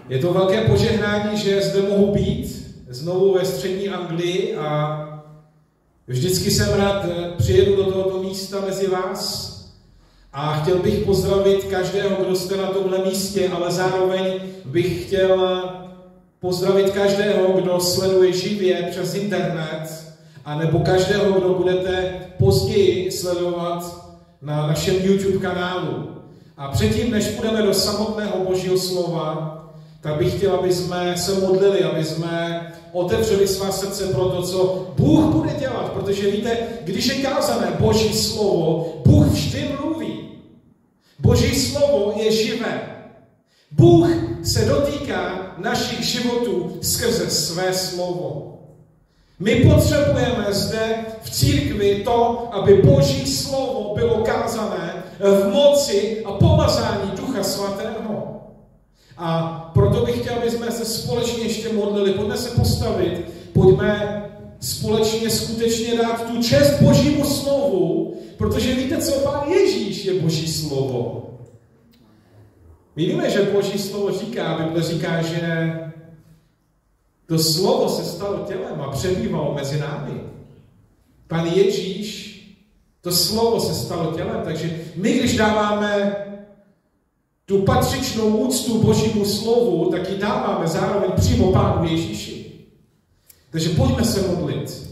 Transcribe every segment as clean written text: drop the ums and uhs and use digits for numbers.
Je to velké požehnání, že zde mohu být znovu ve střední Anglii a vždycky jsem rád přijedu do tohoto místa mezi vás a chtěl bych pozdravit každého, kdo jste na tomhle místě, ale zároveň bych chtěl pozdravit každého, kdo sleduje živě přes internet, anebo každého, kdo budete později sledovat na našem YouTube kanálu. A předtím, než půjdeme do samotného Božího slova, tak bych chtěl, aby jsme se modlili, aby jsme otevřeli svá srdce pro to, co Bůh bude dělat. Protože víte, když je kázané Boží slovo, Bůh vždy mluví. Boží slovo je živé. Bůh se dotýká našich životů skrze své slovo. My potřebujeme zde v církvi to, aby Boží slovo bylo kázané v moci a pomazání Ducha Svatého. A proto bych chtěl, aby jsme se společně ještě modlili. Pojďme se postavit, pojďme společně skutečně dát tu čest Božímu slovu, protože víte co, Pán Ježíš je Boží slovo. My víme, že Boží slovo říká, Bible říká, že to slovo se stalo tělem a přebývalo mezi námi. Pán Ježíš, to slovo se stalo tělem, takže my, když dáváme tu patřičnou úctu Božímu slovu, tak ji dáváme zároveň přímo Pánu Ježíši. Takže pojďme se modlit.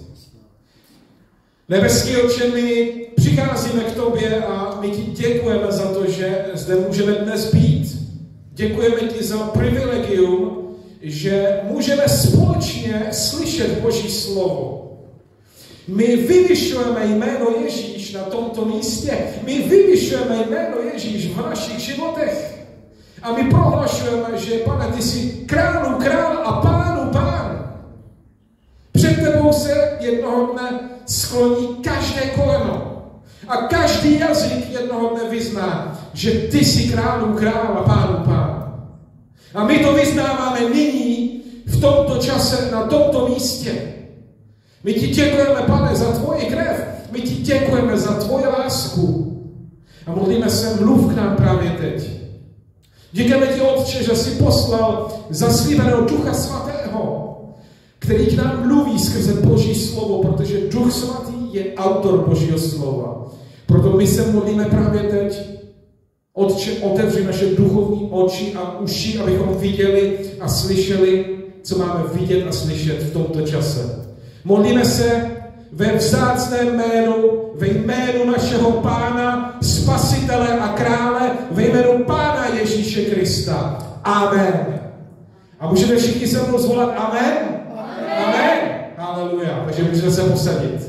Nebeský Otče, my přicházíme k tobě a my ti děkujeme za to, že zde můžeme dnes být. Děkujeme ti za privilegium, že můžeme společně slyšet Boží slovo. My vyvyšujeme jméno Ježíš na tomto místě. My vyvyšujeme jméno Ježíš v našich životech. A my prohlašujeme, že Pane, ty jsi králu král a pánu pán. Před tebou se jednoho dne skloní každé koleno. A každý jazyk jednoho dne vyzná, že ty jsi králu král a pánu pán. A my to vyznáváme nyní, v tomto čase, na tomto místě. My ti děkujeme, Pane, za tvoji krev. My ti děkujeme za tvoji lásku. A modlíme se, mluv k nám právě teď. Děkujeme ti, Otče, že jsi poslal zaslíbeného Ducha Svatého, který k nám mluví skrze Boží slovo, protože Duch Svatý je autor Božího slova. Proto my se modlíme právě teď. Otče, otevři naše duchovní oči a uši, abychom viděli a slyšeli, co máme vidět a slyšet v tomto čase. Modlíme se ve vzácném jménu, ve jménu našeho Pána, Spasitele a Krále, ve jménu Pána Ježíše Krista. Amen. A můžeme všichni se mnou zvolat amen? Amen. Haleluja. Takže můžeme se posadit.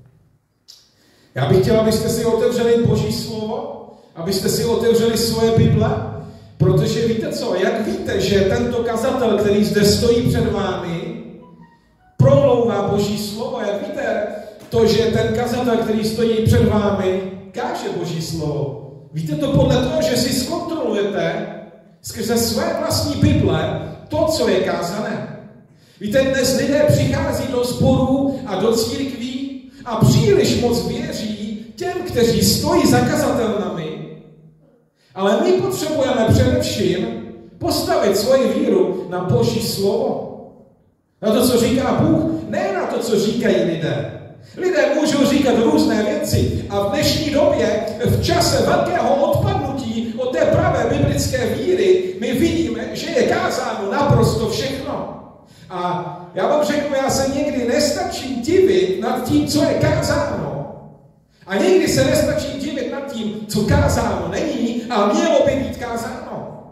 Já bych chtěl, abyste si otevřeli Boží slovo, abyste si otevřeli svoje Bible, protože víte co, jak víte, že tento kazatel, který zde stojí před vámi, promlouvá Boží slovo, jak víte to, že ten kazatel, který stojí před vámi, káže Boží slovo. Víte to podle toho, že si zkontrolujete skrze své vlastní Bible to, co je kázané. Víte, dnes lidé přichází do sborů a do církví a příliš moc věří těm, kteří stojí za kazatelnami, ale my potřebujeme především postavit svoji víru na Boží slovo. Na to, co říká Bůh, ne na to, co říkají lidé. Lidé můžou říkat různé věci a v dnešní době, v čase velkého odpadnutí od té pravé biblické víry, my vidíme, že je kázáno naprosto všechno. A já vám řeknu, já se někdy nestačím divit nad tím, co je kázáno. A někdy se nestačím divit nad tím, co kázáno není a mělo by být kázáno.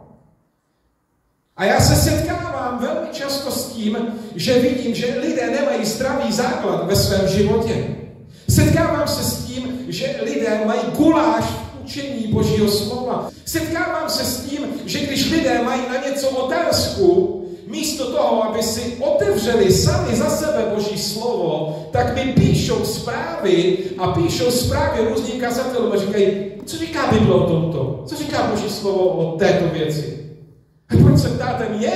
A já se setkávám velmi často s tím, že vidím, že lidé nemají zdravý základ ve svém životě. Setkávám se s tím, že lidé mají guláš v učení Božího slova. Setkávám se s tím, že když lidé mají na něco otázku, místo toho, aby si otevřeli sami za sebe Boží slovo, tak mi píšou zprávy a píšou zprávy různým kazatelům a říkají, co říká Bible o tomto? Co říká Boží slovo o této věci? A proč se ptáte mě?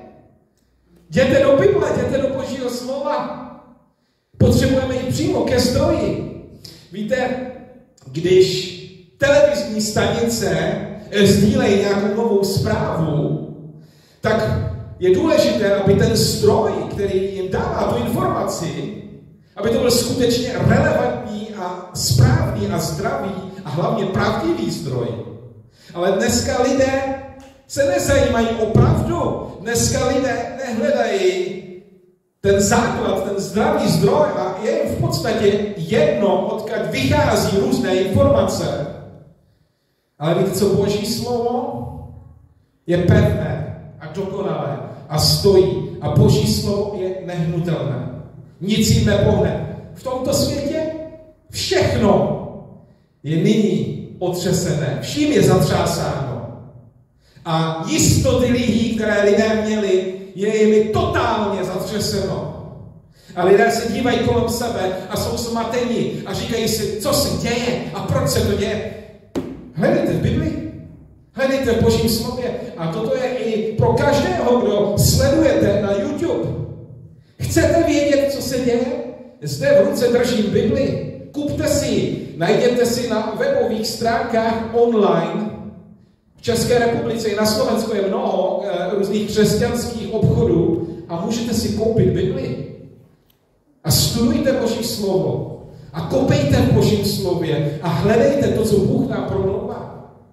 Jděte do Bible, jděte do Božího slova. Potřebujeme jít přímo ke zdroji. Víte, když televizní stanice sdílejí nějakou novou zprávu, tak je důležité, aby ten zdroj, který jim dává tu informaci, aby to byl skutečně relevantní a správný a zdravý a hlavně pravdivý zdroj. Ale dneska lidé se nezajímají o pravdu. Dneska lidé nehledají ten základ, ten zdravý zdroj a je jim v podstatě jedno, odkud vychází různé informace. Ale víte, co Boží slovo? Je pevné a dokonalé a stojí. A Boží slovo je nehnutelné. Nic jim nepohne. V tomto světě všechno je nyní otřesené. Vším je zatřásáno. A jistoty lidí, které lidé měli, je jimi totálně zatřeseno. A lidé se dívají kolem sebe a jsou smateni a říkají si, co se děje a proč se to děje. Hledejte v Biblii. Hledejte v Božím slově. A toto je i pro každého, kdo sledujete na YouTube. Chcete vědět, co se děje? Zde v ruce držím Bibli. Kupte si ji. Najděte si na webových stránkách online. V České republice i na Slovensku je mnoho různých křesťanských obchodů a můžete si koupit Bibli. A studujte Boží slovo. A kopejte v Božím slově. A hledejte to, co Bůh nám promlouvá.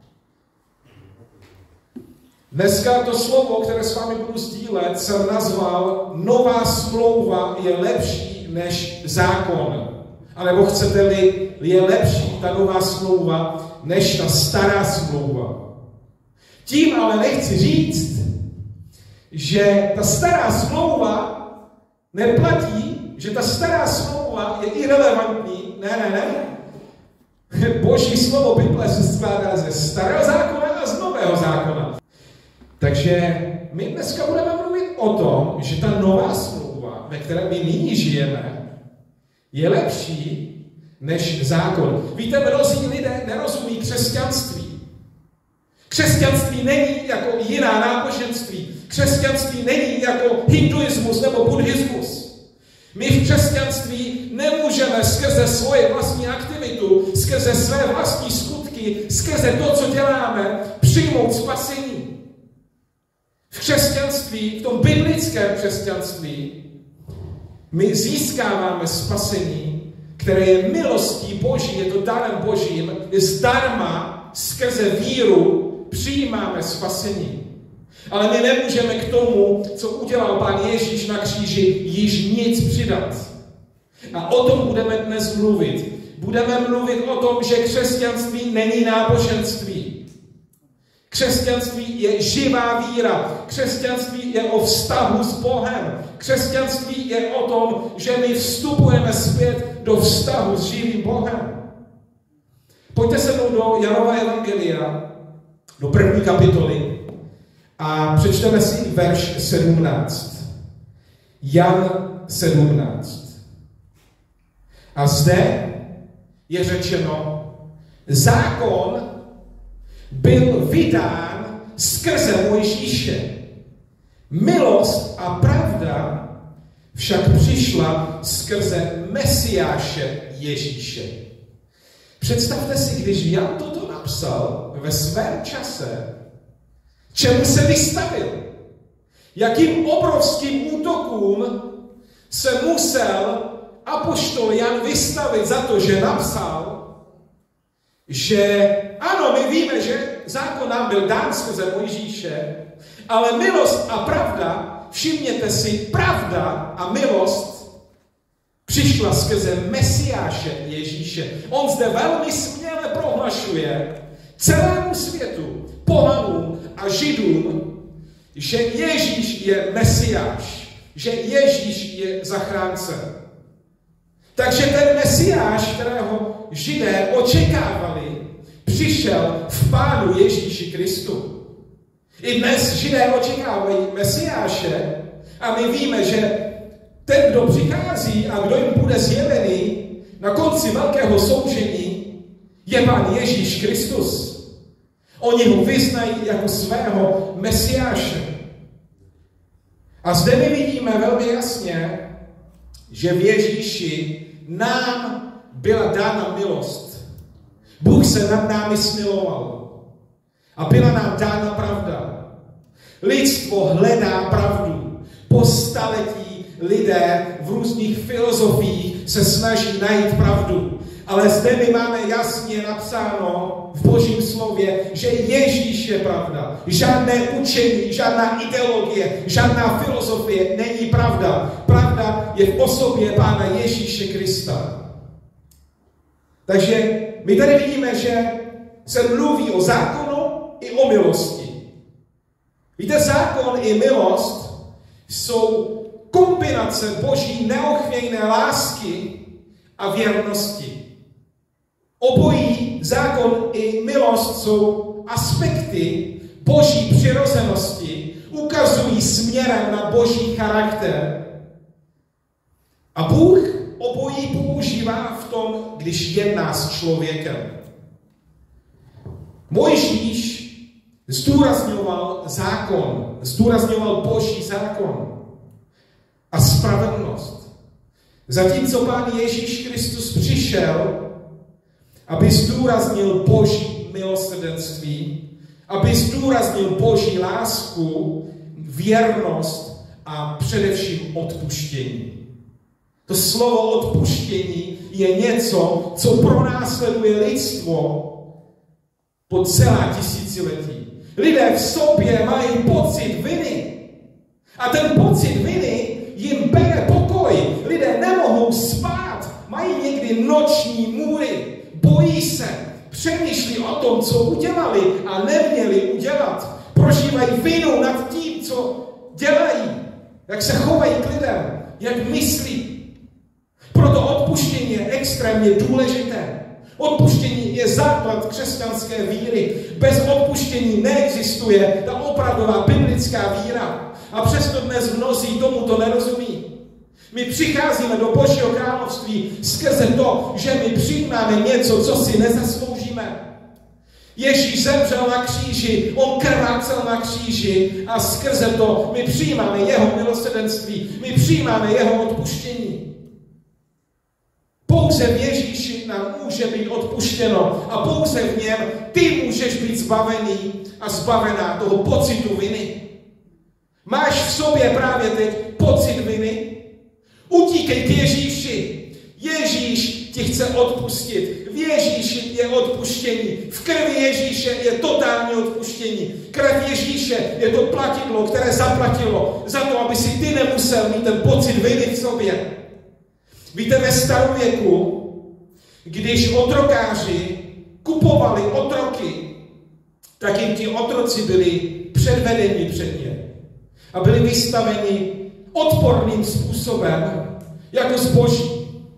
Dneska to slovo, které s vámi budu sdílet, jsem nazval Nová smlouva je lepší než zákon. A nebo chcete-li, je lepší ta nová smlouva než ta stará smlouva. Tím ale nechci říct, že ta stará smlouva neplatí, že ta stará smlouva je irelevantní. Ne. Boží slovo Bible se skládá ze starého zákona a z nového zákona. Takže my dneska budeme mluvit o tom, že ta nová smlouva, ve které my nyní žijeme, je lepší než zákon. Víte, mnozí lidé nerozumí křesťanství. Křesťanství není jako jiná náboženství. Křesťanství není jako hinduismus nebo buddhismus. My v křesťanství nemůžeme skrze svoje vlastní aktivitu, skrze své vlastní skutky, skrze to, co děláme, přijmout spasení. V křesťanství, v tom biblickém křesťanství, my získáváme spasení, které je milostí Boží, je to darem Božím, zdarma skrze víru přijímáme spasení. Ale my nemůžeme k tomu, co udělal Pán Ježíš na kříži, již nic přidat. A o tom budeme dnes mluvit. Budeme mluvit o tom, že křesťanství není náboženství. Křesťanství je živá víra. Křesťanství je o vztahu s Bohem. Křesťanství je o tom, že my vstupujeme zpět do vztahu s živým Bohem. Pojďte se mnou do Janova evangelia, do 1. kapitoly a přečteme si verš 17. Jan 17. A zde je řečeno, zákon byl vydán skrze Mojžíše. Milost a pravda však přišla skrze Mesiáše Ježíše. Představte si, když Jan toto napsal ve svém čase, čemu se vystavil? Jakým obrovským útokům se musel apoštol Jan vystavit za to, že napsal, že ano, my víme, že zákon nám byl dán skrze Mojžíše, ale milost a pravda, všimněte si, pravda a milost přišla skrze Mesiáše Ježíše. On zde velmi směle prohlašuje celému světu, pohanům a Židům, že Ježíš je Mesiáš, že Ježíš je zachránce. Takže ten Mesiáš, kterého Židé očekávali, přišel v Pánu Ježíši Kristu. I dnes Židé očekávají Mesiáše a my víme, že ten, kdo přichází a kdo jim bude zjevený na konci velkého soužení, je Pán Ježíš Kristus. Oni ho vyznají jako svého Mesiáše. A zde my vidíme velmi jasně, že v Ježíši nám byla dána milost. Bůh se nad námi smiloval. A byla nám dána pravda. Lidstvo hledá pravdu. Po staletí lidé v různých filozofiích se snaží najít pravdu. Ale zde my máme jasně napsáno v Božím slově, že Ježíš je pravda. Žádné učení, žádná ideologie, žádná filozofie není pravda. Pravda je v osobě Pána Ježíše Krista. Takže my tady vidíme, že se mluví o zákonu i o milosti. Víte, zákon i milost jsou kombinace Boží neochvějné lásky a věrnosti. Obojí, zákon i milost, jsou aspekty Boží přirozenosti, ukazují směrem na Boží charakter. A Bůh obojí používá v tom, když jedná s člověkem. Mojžíš zdůrazňoval zákon, zdůrazňoval Boží zákon a spravedlnost. Zatímco Pán Ježíš Kristus přišel, aby zdůraznil Boží milosrdenství, aby zdůraznil Boží lásku, věrnost a především odpuštění. To slovo odpuštění je něco, co pronásleduje lidstvo po celá tisíciletí. Lidé v sobě mají pocit viny. A ten pocit viny jim bere pokoj. Lidé nemohou spát, mají někdy noční můry, bojí se, přemýšlí o tom, co udělali a neměli udělat. Prožívají vinu nad tím, co dělají, jak se chovají k lidem, jak myslí. Proto odpuštění je extrémně důležité. Odpuštění je základ křesťanské víry. Bez odpuštění neexistuje ta opravdová biblická víra. A přesto dnes mnozí tomuto nerozumí. My přicházíme do Božího království skrze to, že my přijímáme něco, co si nezasloužíme. Ježíš zemřel na kříži, on krvácel na kříži a skrze to my přijímáme jeho milosrdenství, my přijímáme jeho odpuštění. Pouze v Ježíši nám může být odpuštěno a pouze v něm ty můžeš být zbavený a zbavená toho pocitu viny. Máš v sobě právě teď pocit viny? Utíkej k Ježíši. Ježíš ti chce odpustit. V Ježíši je odpuštění. V krvi Ježíše je totální odpuštění. Krev Ježíše je to platidlo, které zaplatilo za to, aby si ty nemusel mít ten pocit viny v sobě. Víte, ve starověku, když otrokáři kupovali otroky, tak jim ti otroci byli předvedeni před ně a byli vystaveni odporným způsobem jako zboží.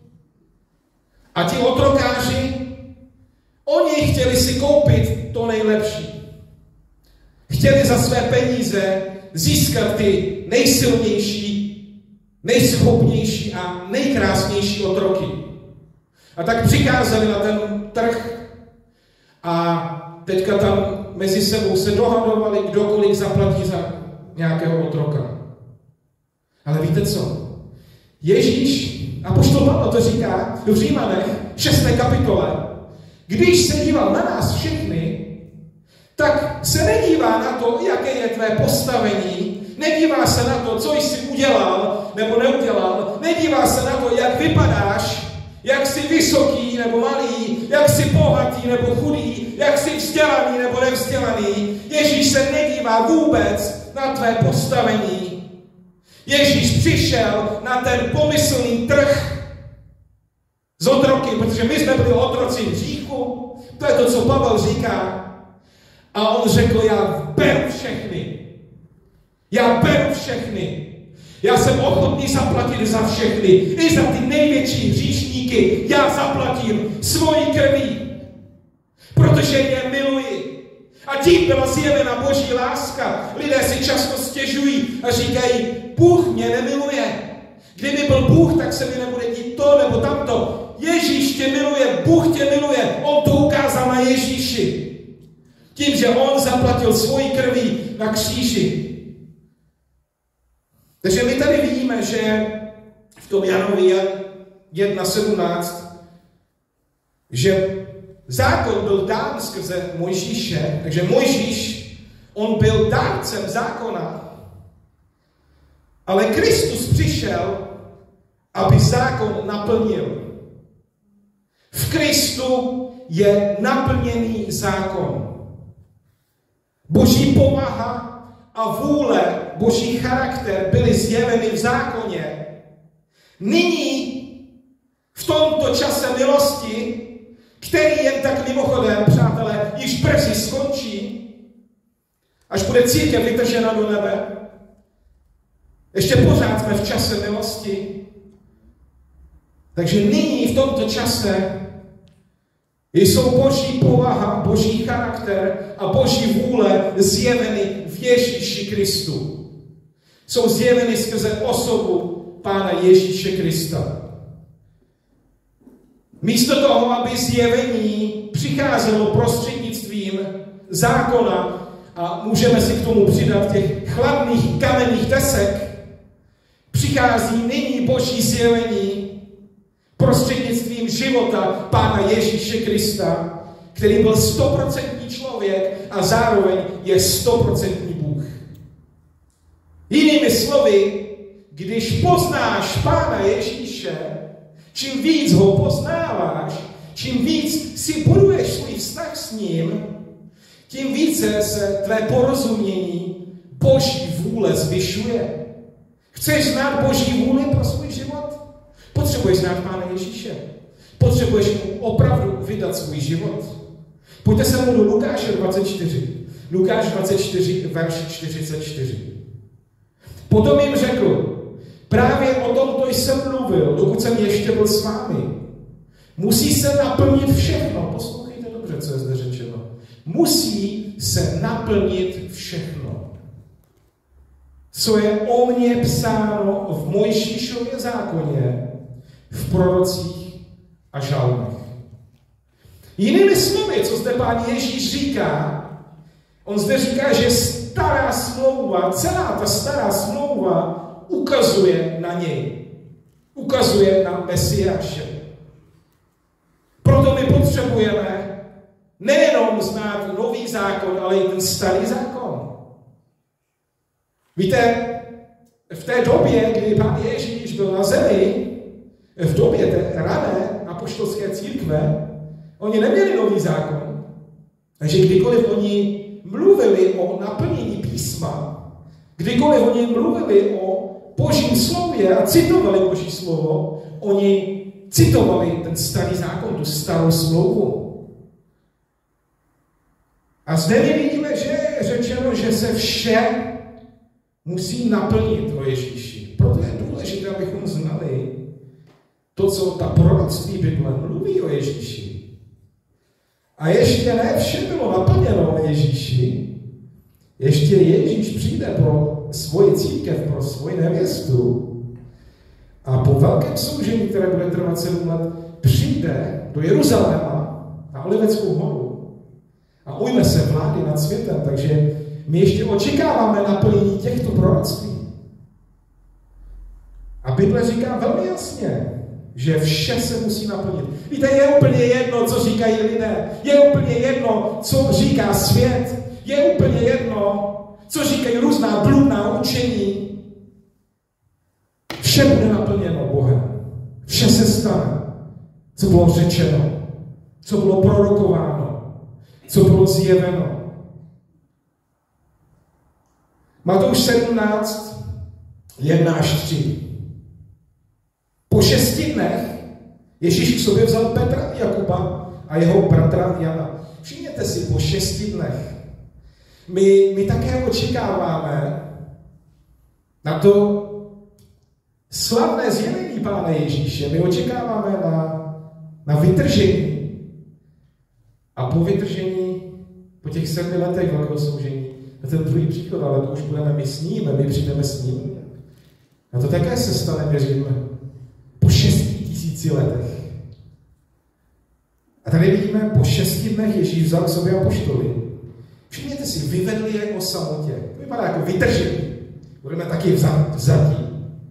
A ti otrokáři, oni chtěli si koupit to nejlepší. Chtěli za své peníze získat ty nejsilnější, nejschopnější a nejkrásnější otroky. A tak přicházeli na ten trh a teďka tam mezi sebou se dohadovali, kdo kolik zaplatí za nějakého otroka. Ale víte co? Ježíš, apoštol Pavel to říká v Římanech 6. kapitole, když se díval na nás všechny, tak se nedívá na to, jaké je tvé postavení, nedívá se na to, co jsi udělal nebo neudělal, nedívá se na to, jak vypadáš, jak jsi vysoký nebo malý, jak jsi bohatý nebo chudý, jak jsi vzdělaný nebo nevzdělaný. Ježíš se nedívá vůbec na tvé postavení. Ježíš přišel na ten pomyslný trh z otroky, protože my jsme byli otroci hříchu. To je to, co Pavel říká. A on řekl, já beru všechny. Já beru všechny. Já jsem ochotný zaplatit za všechny. I za ty největší hříšníky. Já zaplatím svojí krví. Protože je miluji. A tím byla zjevena Boží láska. Lidé si často stěžují a říkají, Bůh mě nemiluje. Kdyby byl Bůh, tak se mi nebude dít to nebo tamto. Ježíš tě miluje, Bůh tě miluje. On to ukázal na Ježíši. Tím, že on zaplatil svojí krví na kříži. Takže my tady vidíme, že v tom Janovi 1.17, že zákon byl dán skrze Mojžíše, takže Mojžíš On byl dárcem zákona, ale Kristus přišel, aby zákon naplnil. V Kristu je naplněný zákon. Boží povaha a vůle, Boží charakter byly zjeveny v zákoně. Nyní, v tomto čase milosti, který jen tak mimochodem, přátelé, již brzy skončí, až bude církev vytržena do nebe. Ještě pořád jsme v čase milosti. Takže nyní, v tomto čase, jsou Boží povaha, Boží charakter a Boží vůle zjeveny v Ježíši Kristu. Jsou zjeveny skrze osobu Pána Ježíše Krista. Místo toho, aby zjevení přicházelo prostřednictvím zákona, a můžeme si k tomu přidat těch chladných kamenných desek, přichází nyní Boží zjevení prostřednictvím života Pána Ježíše Krista, který byl 100% člověk a zároveň je 100% Bůh. Jinými slovy, když poznáš Pána Ježíše, čím víc ho poznáváš, čím víc si buduješ svůj vztah s ním, tím více se tvé porozumění Boží vůle zvyšuje. Chceš znát Boží vůli pro svůj život? Potřebuješ znát Pána Ježíše. Potřebuješ mu opravdu vydat svůj život. Pojďte se mu do Lukáše 24. Lukáš 24, verš 44. Potom jim řekl, právě o tomto jsem mluvil, dokud jsem ještě byl s vámi. Musí se naplnit všechno. Poslouchejte dobře, co je zde řečeno. Musí se naplnit všechno, co je o mně psáno v Mojžíšově zákoně, v prorocích a žalmech. Jinými slovy, co zde Pán Ježíš říká, on zde říká, že stará smlouva, celá ta stará smlouva ukazuje na něj. Ukazuje na Mesiáše. Proto my potřebujeme nejenom znát nový zákon, ale i ten starý zákon. Víte, v té době, kdy Pán Ježíš byl na zemi, v době té rané apoštolské církve, oni neměli nový zákon. Takže kdykoliv oni mluvili o naplnění písma, kdykoliv oni mluvili o Božím slově a citovali Boží slovo, oni citovali ten starý zákon, tu starou smlouvu. A zde my vidíme, že je řečeno, že se vše musí naplnit o Ježíši. Proto je důležité, abychom znali to, co ta proroctví Bible mluví o Ježíši. A ještě ne vše bylo naplněno o Ježíši. Ještě Ježíš přijde pro svoji církev, pro svoji nevěstu a po velkém soužení, které bude trvat 7 let, přijde do Jeruzaléma na Oliveckou horu a ujme se vlády nad světem. Takže my ještě očekáváme naplnění těchto proroctví. A Bible říká velmi jasně, že vše se musí naplnit. Víte, je úplně jedno, co říkají lidé. Je úplně jedno, co říká svět. Je úplně jedno, co říkají různá bludná učení. Vše bude naplněno Bohem. Vše se stane, co bylo řečeno, co bylo prorokováno, co bylo zjeveno. Matouš 17, 1 až 3. Po 6 dnech Ježíš k sobě vzal Petra a Jakuba a jeho bratra Jana. Všimněte si, po 6 dnech. My také očekáváme na to slavné zjevení Pána Ježíše. My očekáváme na vytržení. A po vytržení, po těch 7 letech velkého soužení, na ten druhý příchod, ale to už budeme my s ním, my přijdeme s ním. A to také se stane, věřím, po 6 000 letech. A tady vidíme, po 6 dnech Ježíš vzal k sobě apoštoly. Všimněte si, vyvedli je o samotě. To vypadá jako vytržení. Budeme taky vzatí.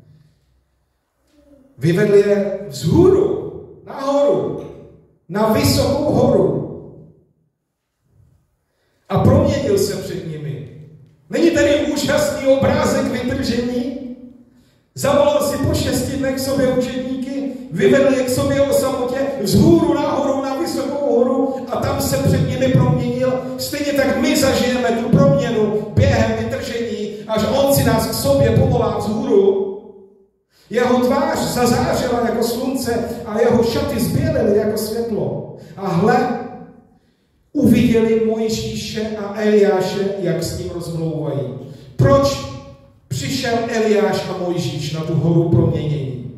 Vyvedli je vzhůru, nahoru, na vysokou horu. A proměnil se před nimi. Není tady úžasný obrázek vytržení? Zavolal si po 6 dnech sobě učedníky, vyvedl je k sobě o samotě, vzhůru nahoru na vysokou horu a tam se před nimi proměnil. Stejně tak my zažijeme tu proměnu během vytržení, až on si nás k sobě povolá vzhůru. Jeho tvář zazářila jako slunce a jeho šaty zbělily jako světlo. A hle, uviděli Mojžíše a Eliáše, jak s ním rozmlouvají. Proč přišel Eliáš a Mojžíš na tu horu proměnění?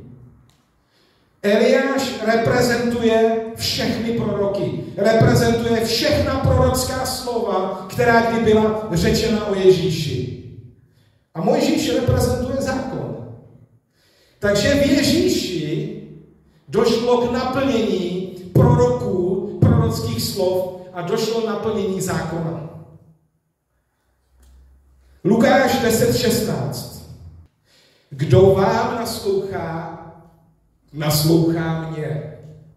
Eliáš reprezentuje všechny proroky. Reprezentuje všechna prorocká slova, která kdy byla řečena o Ježíši. A Mojžíš reprezentuje zákon. Takže v Ježíši došlo k naplnění proroků, prorockých slov a došlo k naplnění zákona. Lukáš 10:16. Kdo vám naslouchá, naslouchá mě.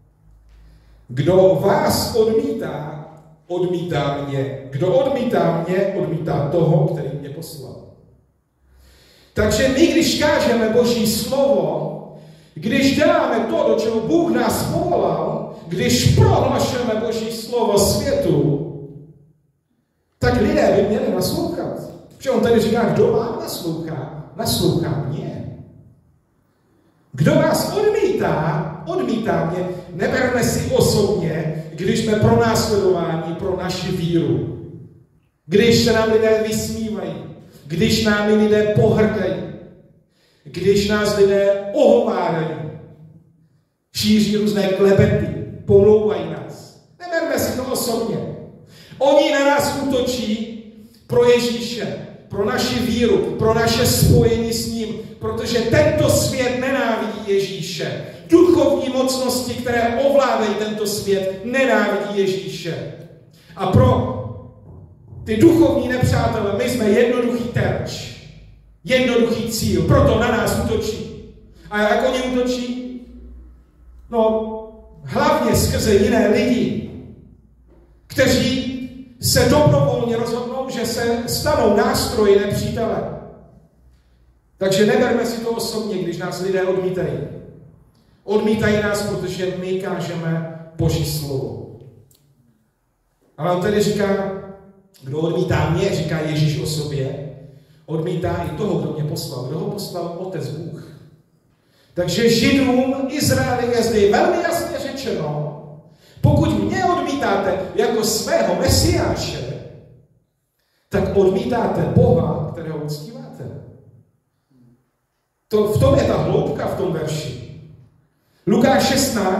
Kdo vás odmítá, odmítá mě. Kdo odmítá mě, odmítá toho, který mě poslal. Takže my, když kážeme Boží slovo, když děláme to, do čeho Bůh nás povolal, když prohlašujeme Boží slovo světu, tak lidé by měli naslouchat. Protože on tady říká, kdo vám naslouchá, naslouchá mě. Kdo vás odmítá, odmítá mě. Neberme si osobně, když jsme pronásledováni pro naši víru. Když se nám lidé vysmívají, když nám lidé pohrdají, když nás lidé ohovárají, šíří různé klebety, pomlouvají nás. Neberme si to osobně. Oni na nás útočí pro Ježíše, pro naši víru, pro naše spojení s ním, protože tento svět nenávidí Ježíše. Duchovní mocnosti, které ovládají tento svět, nenávidí Ježíše. A pro ty duchovní nepřátelé, my jsme jednoduchý terč, jednoduchý cíl, proto na nás útočí. A jak oni útočí? No, hlavně skrze jiné lidi, kteří se dobrovolně rozhodnou, že se stanou nástroji nepřítele. Takže neberme si to osobně, když nás lidé odmítají. Odmítají nás, protože my kážeme Boží slovo. Ale on tedy říká, kdo odmítá mě, říká Ježíš o sobě, odmítá i toho, kdo mě poslal. Kdo ho poslal? Otec Bůh. Takže Židům, Izraeli je zde velmi jasně řečeno, pokud mě odmítáte jako svého Mesiáše, tak odmítáte Boha, kterého uctíváte. V tom je ta hloubka v tom verši. Lukáš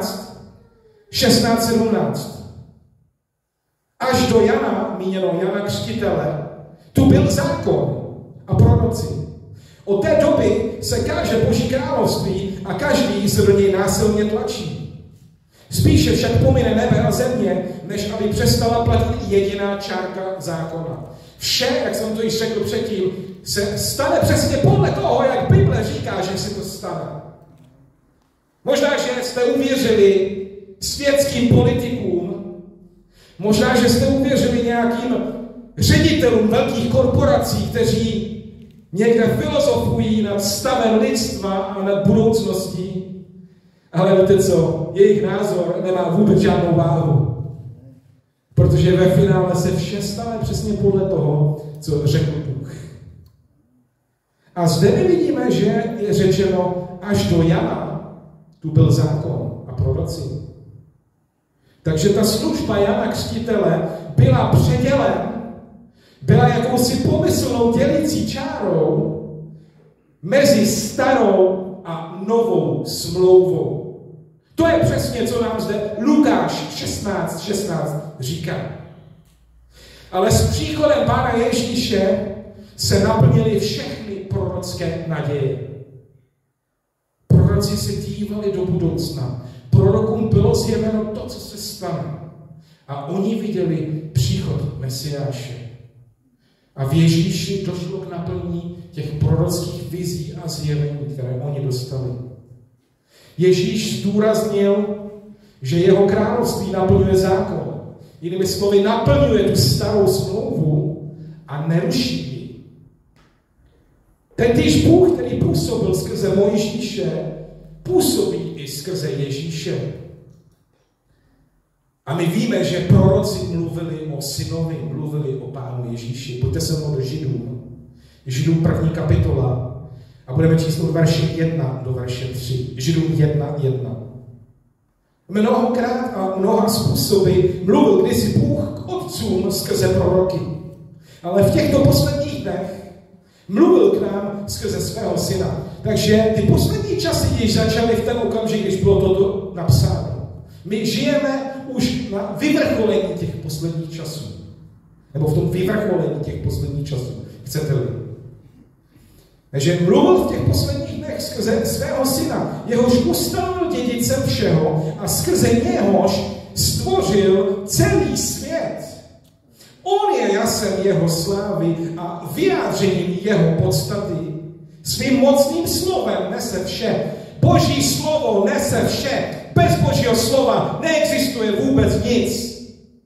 16:17. Až do Jana, míněno Jana Křtitele, tu byl zákon a proroci. Od té doby se káže Boží království a každý se do něj násilně tlačí. Spíše však pomine nebe a země, než aby přestala platit jediná čárka zákona. Vše, jak jsem to již řekl předtím, se stane přesně podle toho, jak Bible říká, že se to stane. Možná, že jste uvěřili světským politikům, možná, že jste uvěřili nějakým ředitelům velkých korporací, kteří někde filozofují nad stavem lidstva a nad budoucností, ale víte co, jejich názor nemá vůbec žádnou váhu. Protože ve finále se vše stane přesně podle toho, co řekl Bůh. A zde my vidíme, že je řečeno, až do Jana tu byl zákon a proroci. Takže ta služba Jana Křtitele byla předělem, byla jakousi pomyslnou dělící čárou mezi starou a novou smlouvou. To je přesně, co nám zde Lukáš 16:16 říká. Ale s příchodem Pána Ježíše se naplnily všechny prorocké naděje. Proroci se dívali do budoucna. Prorokům bylo zjeveno to, co se stane. A oni viděli příchod Mesiáše. A v Ježíši došlo k naplnění těch prorockých vizí a zjevení, které oni dostali. Ježíš zdůraznil, že jeho království naplňuje zákon. Jinými slovy, naplňuje tu starou smlouvu a neruší ji. Tentýž Bůh, který působil skrze Mojžíše, působí i skrze Ježíše. A my víme, že proroci mluvili o synovi, mluvili o Pánu Ježíši. Pojďte se mnou do Židům. Židům 1. kapitola. A budeme číst od verše 1 do verše 3. Židům 1:1. Mnohokrát a mnoha způsoby mluvil kdysi Bůh k otcům skrze proroky. Ale v těchto posledních dnech mluvil k nám skrze svého syna. Takže ty poslední časy již začaly v ten okamžik, když bylo toto napsáno. My žijeme už na vyvrcholení těch posledních časů. Nebo v tom vyvrcholení těch posledních časů. Chcete-li? Takže mluvil v těch posledních dnech skrze svého syna, jehož ustanovil dědicem všeho a skrze něhož stvořil celý svět. On je jasem jeho slávy a vyjádřením jeho podstaty. Svým mocným slovem nese vše. Boží slovo nese vše. Bez Božího slova neexistuje vůbec nic.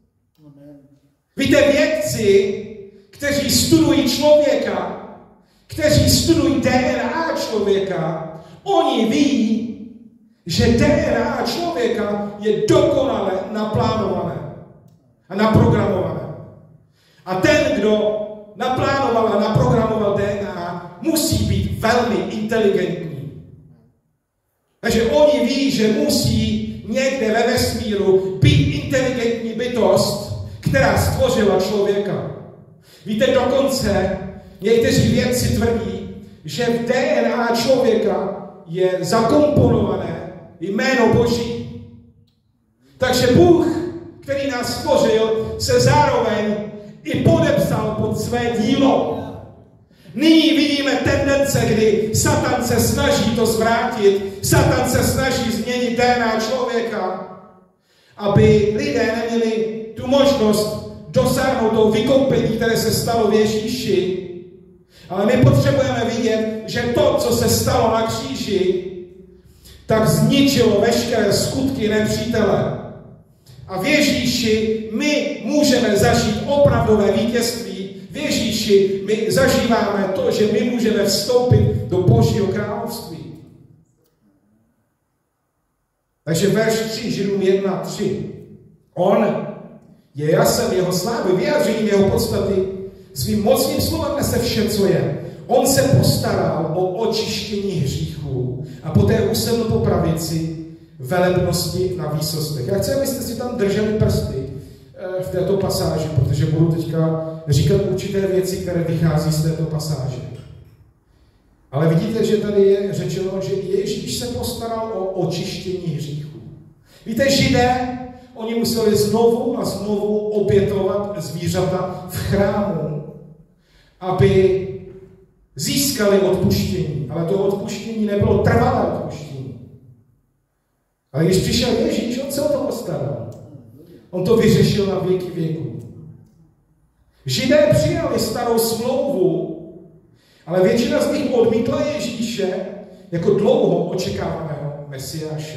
Víte, vědci, kteří studují člověka, kteří studují DNA člověka, oni ví, že DNA člověka je dokonale naplánované a naprogramované. A ten, kdo naplánoval a naprogramoval DNA, musí být velmi inteligentní. Takže oni ví, že musí někde ve vesmíru být inteligentní bytost, která stvořila člověka. Víte, dokonce někteří vědci tvrdí, že v DNA člověka je zakomponované jméno Boží. Takže Bůh, který nás stvořil, se zároveň i podepsal pod své dílo. Nyní vidíme tendence, kdy Satan se snaží to zvrátit, Satan se snaží změnit DNA člověka, aby lidé neměli tu možnost dosáhnout toho vykoupení, které se stalo v Ježíši. Ale my potřebujeme vidět, že to, co se stalo na kříži, tak zničilo veškeré skutky nepřítele. A v Ježíši my můžeme zažít opravdové vítězství. V Ježíši my zažíváme to, že my můžeme vstoupit do Božího království. Takže verš 3, Židům 1:3. On je jasem jeho slávy, vyjádřením jeho podstaty, svým mocným slovem nese vše, co je. On se postaral o očištění hříchů a poté usedl po pravici velebnosti na výsostech. Já chci, abyste si tam drželi prsty v této pasáži, protože budu teďka říkat určité věci, které vychází z této pasáže. Ale vidíte, že tady je řečeno, že Ježíš se postaral o očištění hříchů. Víte, Židé, oni museli znovu a znovu obětovat zvířata v chrámu, aby získali odpuštění. Ale to odpuštění nebylo trvalé odpuštění. Ale když přišel Ježíš, on se o to postaral. On to vyřešil na věky věků. Židé přijali starou smlouvu, ale většina z nich odmítla Ježíše jako dlouho očekávaného Mesiáše.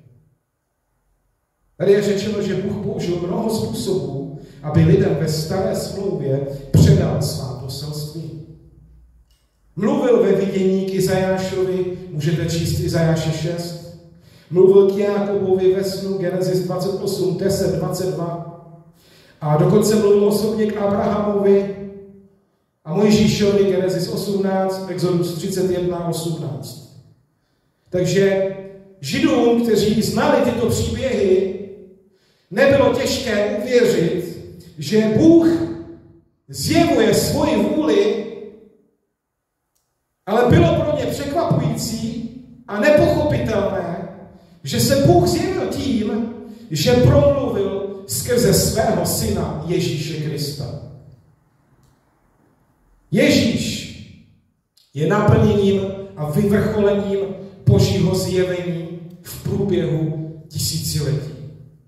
Tady je řečeno, že Bůh použil mnoho způsobů, aby lidem ve staré smlouvě předal svá poselství. Mluvil ve vidění k Izajášovi, můžete číst Izajáše 6. Mluvil k Jákobovi ve snu, Genesis 28, 10, 22. A dokonce mluvil osobně k Abrahamovi a Mojžíšovi, Genesis 18, Exodus 31, 18. Takže Židům, kteří znali tyto příběhy, nebylo těžké uvěřit, že Bůh zjevuje svoji vůli, ale bylo pro ně překvapující a nepochopitelné, že se Bůh zjevil tím, že promluvil skrze svého syna Ježíše Krista. Ježíš je naplněním a vyvrcholením Božího zjevení v průběhu tisíciletí.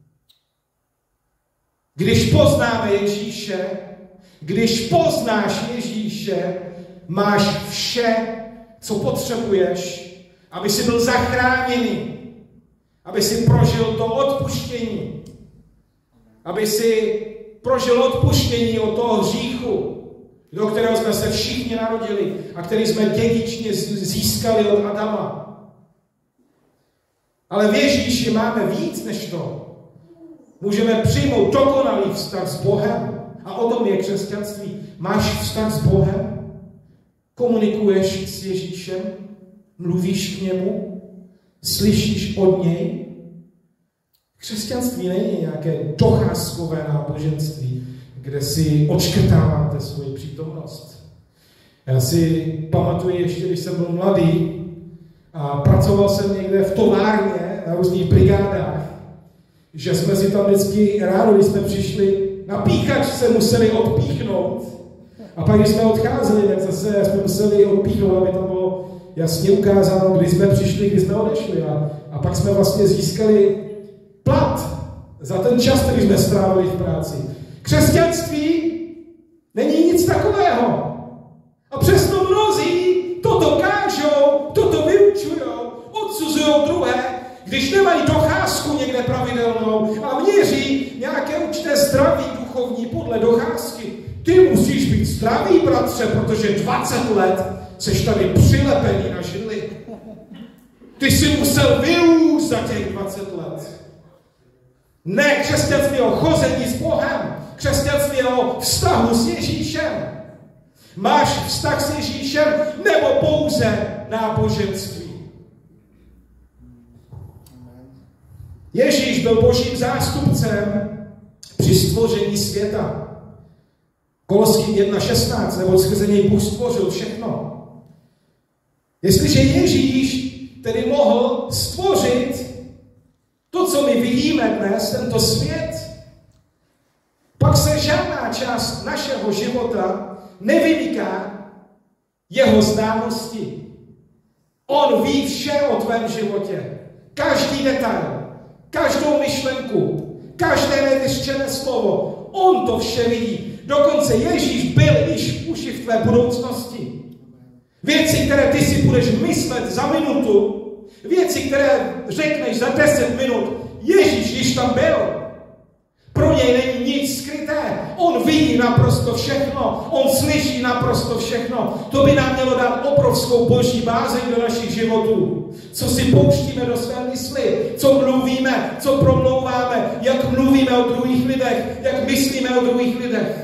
Když poznáme Ježíše, když poznáš Ježíše, máš vše, co potřebuješ, aby si byl zachráněný, aby si prožil to odpuštění, aby si prožil odpuštění od toho hříchu. do kterého jsme se všichni narodili a který jsme dědičně získali od Adama. Ale v Ježíši máme víc než to. Můžeme přijmout dokonalý vztah s Bohem a o tom je křesťanství. Máš vztah s Bohem? Komunikuješ s Ježíšem? Mluvíš k němu? Slyšíš od něj? Křesťanství není nějaké docházkové náboženství, kde si odškrtáváte svoji přítomnost. Já si pamatuju ještě, když jsem byl mladý a pracoval jsem někde v továrně na různých brigádách, že jsme si tam vždycky ráno, když jsme přišli na píchač, se museli odpíchnout. A pak, když jsme odcházeli, tak zase jsme museli odpíchnout, aby tam bylo jasně ukázáno, kdy jsme přišli, kdy jsme odešli. A pak jsme vlastně získali plat za ten čas, který jsme strávili v práci. Křesťanství není nic takového. A přesto mnozí to dokážou, toto vyučujou, odsuzují druhé, když nemají docházku někde pravidelnou a měří nějaké určité zdraví duchovní podle docházky. Ty musíš být zdravý, bratře, protože 20 let seš tady přilepený na židli. Ty jsi musel vyrůst za těch 20 let. Ne, křesťanství je o chození s Bohem. Křesťanství je o vztahu s Ježíšem. Máš vztah s Ježíšem nebo pouze náboženství? Ježíš byl božím zástupcem při stvoření světa. Koloským 1.16, nebo skrze něj Bůh stvořil všechno. Jestliže Ježíš tedy mohl stvořit to, co my vidíme dnes, tento svět, pak se žádná část našeho života nevymyká jeho znalosti. On ví vše o tvém životě. Každý detail, každou myšlenku, každé nevyřčené slovo. On to vše vidí. Dokonce Ježíš byl již už i v tvé budoucnosti. Věci, které ty si budeš myslet za minutu, věci, které řekneš za 10 minut, Ježíš již tam byl. Pro něj není nic skryté. On vidí naprosto všechno. On slyší naprosto všechno. To by nám mělo dát obrovskou boží bázeň do našich životů. Co si pouštíme do své mysli, co mluvíme, co promlouváme, jak mluvíme o druhých lidech, jak myslíme o druhých lidech.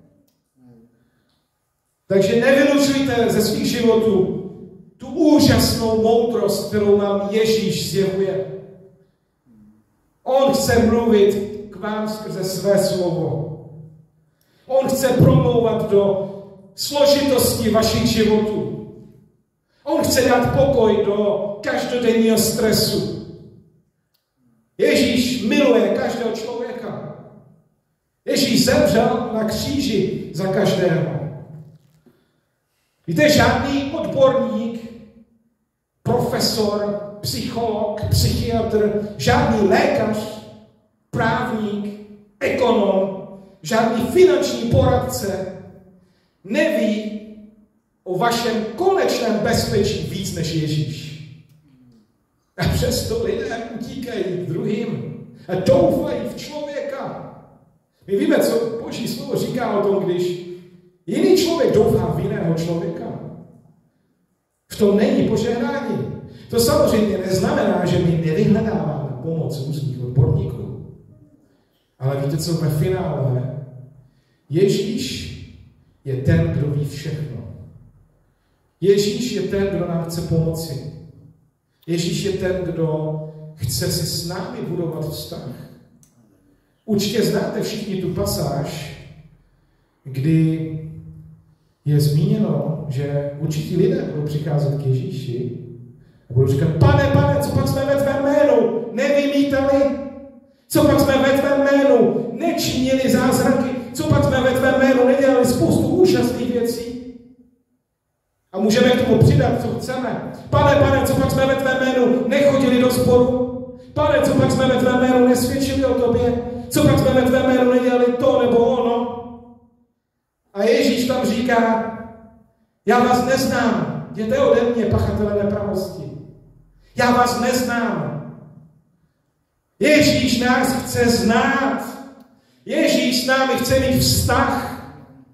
Takže nevylučujte ze svých životů tu úžasnou moudrost, kterou nám Ježíš zjevuje. On chce mluvit k vám skrze své slovo. On chce promlouvat do složitosti vašich životů. On chce dát pokoj do každodenního stresu. Ježíš miluje každého člověka. Ježíš zemřel na kříži za každého. Víte, žádný odborník, profesor, psycholog, psychiatr, žádný lékař, právník, ekonom, žádný finanční poradce neví o vašem konečném bezpečí víc než Ježíš. A přesto lidé utíkají k druhým a doufají v člověka. My víme, co Boží slovo říká o tom, když jiný člověk doufá v jiného člověka. V tom není požehnání. To samozřejmě neznamená, že my nevyhledáváme pomoc různých odborníků. Ale víte co, ve finále Ježíš je ten, kdo ví všechno. Ježíš je ten, kdo nám chce pomoci. Ježíš je ten, kdo chce si s námi budovat vztah. Určitě znáte všichni tu pasáž, kdy je zmíněno, že určití lidé budou přicházet k Ježíši a budou říkat, pane, co pak jsme ve tvém jménu nevymítali? Co pak jsme ve tvém jménu nečinili zázraky? Co pak jsme ve tvém jménu nedělali spoustu úžasných věcí? A můžeme k tomu přidat, co chceme. Pane, co pak jsme ve tvém jménu nechodili do sboru? Pane, co pak jsme ve tvém jménu nesvědčili o tobě? Co pak jsme ve tvém jménu nedělali to nebo ono? A Ježíš tam říká, já vás neznám, jděte ode mě, pachatele nepravosti. Já vás neznám. Ježíš nás chce znát. Ježíš s námi chce mít vztah.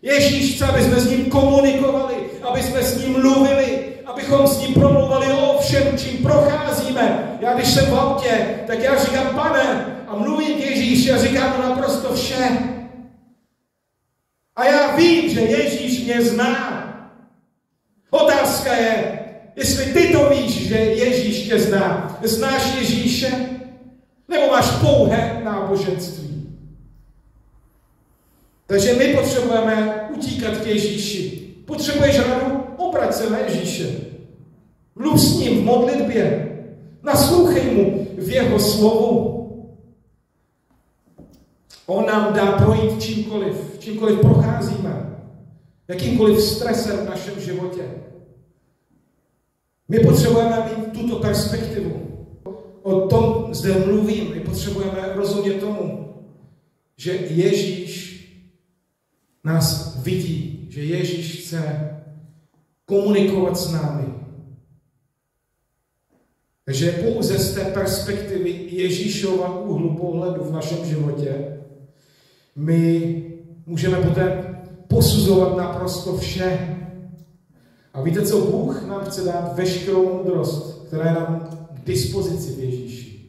Ježíš chce, aby jsme s ním komunikovali, aby jsme s ním mluvili, abychom s ním promluvali o všem, čím procházíme. Já když jsem v autě, tak já říkám, Pane, a mluvím k Ježíši a říkám mu naprosto vše. A já vím, že Ježíš mě zná. Otázka je, jestli ty to víš, že Ježíš tě zná. Znáš Ježíše? Nebo máš pouhé náboženství? Takže my potřebujeme utíkat k Ježíši. Potřebuješ radu? Obrať se na Ježíše. Mluv s ním v modlitbě. Naslouchej mu v jeho slovu. On nám dá projít čímkoliv procházíme. Jakýmkoliv stresem v našem životě. My potřebujeme mít tuto perspektivu. O tom zde mluvím. My potřebujeme rozumět tomu, že Ježíš nás vidí, že Ježíš chce komunikovat s námi. Takže pouze z té perspektivy Ježíšova úhlu pohledu v našem životě my můžeme poté posuzovat naprosto vše. A víte co? Bůh nám chce dát veškerou moudrost, která je nám k dispozici v Ježíši.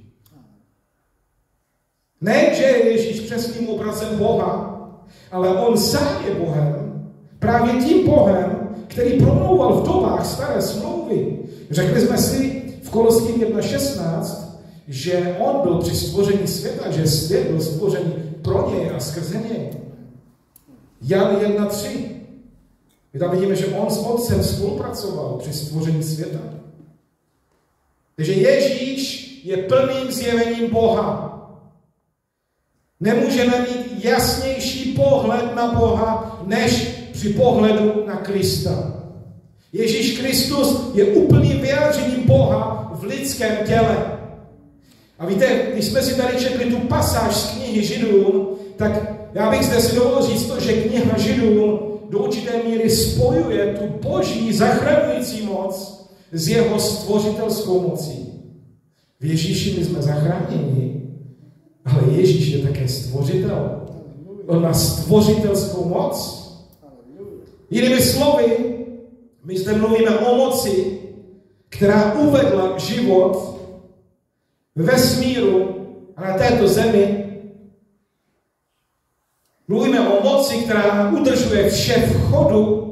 Ne, že je Ježíš přesným obrazem Boha, ale on sám je Bohem, právě tím Bohem, který promlouval v dobách staré smlouvy. Řekli jsme si v Koloským 1.16, že on byl při stvoření světa, že svět byl stvořený pro něj a skrze něj. Jan 1.3. My tam vidíme, že on s Otcem spolupracoval při stvoření světa. Takže Ježíš je plným zjevením Boha. Nemůžeme mít jasnější pohled na Boha, než při pohledu na Krista. Ježíš Kristus je úplným vyjádřením Boha v lidském těle. A víte, když jsme si tady četli tu pasáž z knihy Židům, tak já bych zde si dovolil říct to, že kniha Židům do určité míry spojuje tu boží zachraňující moc s jeho stvořitelskou mocí. V Ježíši my jsme zachráněni, ale Ježíš je také stvořitel. On má stvořitelskou moc. Jinými slovy, my zde mluvíme o moci, která uvedla život ve vesmíru a na této zemi. Mluvíme o moci, která udržuje vše v chodu.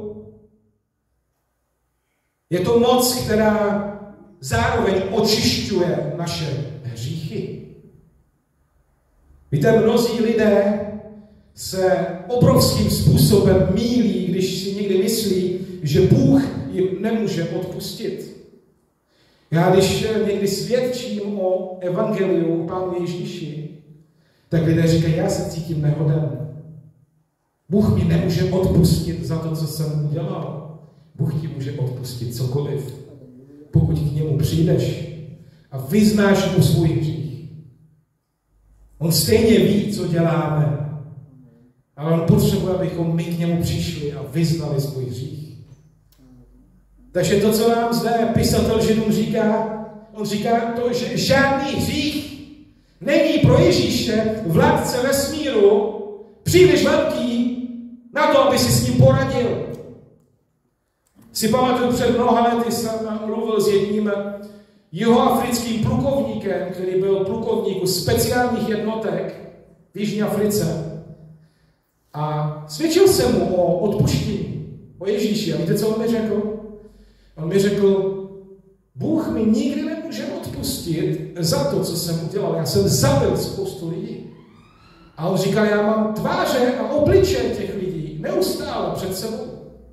Je to moc, která zároveň očišťuje naše hříchy. Víte, mnozí lidé se obrovským způsobem mýlí, když si někdy myslí, že Bůh jim nemůže odpustit. Já když někdy svědčím o evangeliu Pánu Ježíši, tak lidé říkají, já se cítím nehoden. Bůh mi nemůže odpustit za to, co jsem udělal. Bůh ti může odpustit cokoliv, pokud k němu přijdeš a vyznáš mu svůj hřích. On stejně ví, co děláme, ale on potřebuje, abychom my k němu přišli a vyznali svůj hřích. Takže to, co nám zde pisatel Židům říká, on říká to, že žádný hřích není pro Ježíše, vládce vesmíru, příliš velký na to, aby si s ním poradil. Si pamatuju, před mnoha lety jsem mluvil s jedním jihoafrickým plukovníkem, který byl plukovník speciálních jednotek v Jižní Africe. A svědčil jsem mu o odpuštění, o Ježíši. A víte, co on mi řekl? On mi řekl, Bůh mi nikdy nemůže odpustit za to, co jsem udělal. Já jsem zabil spoustu lidí. A on říkal, já mám tváře a obličeje těch lidí neustále před sebou.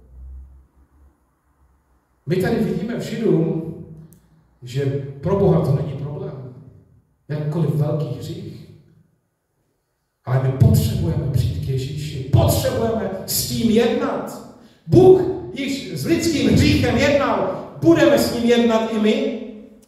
My tady vidíme v Židům, že pro Boha to není problém. Jakkoliv velký hřích. Ale my potřebujeme přijít k Ježíši. Potřebujeme s tím jednat. Bůh již s lidským hříchem jednal. Budeme s ním jednat i my.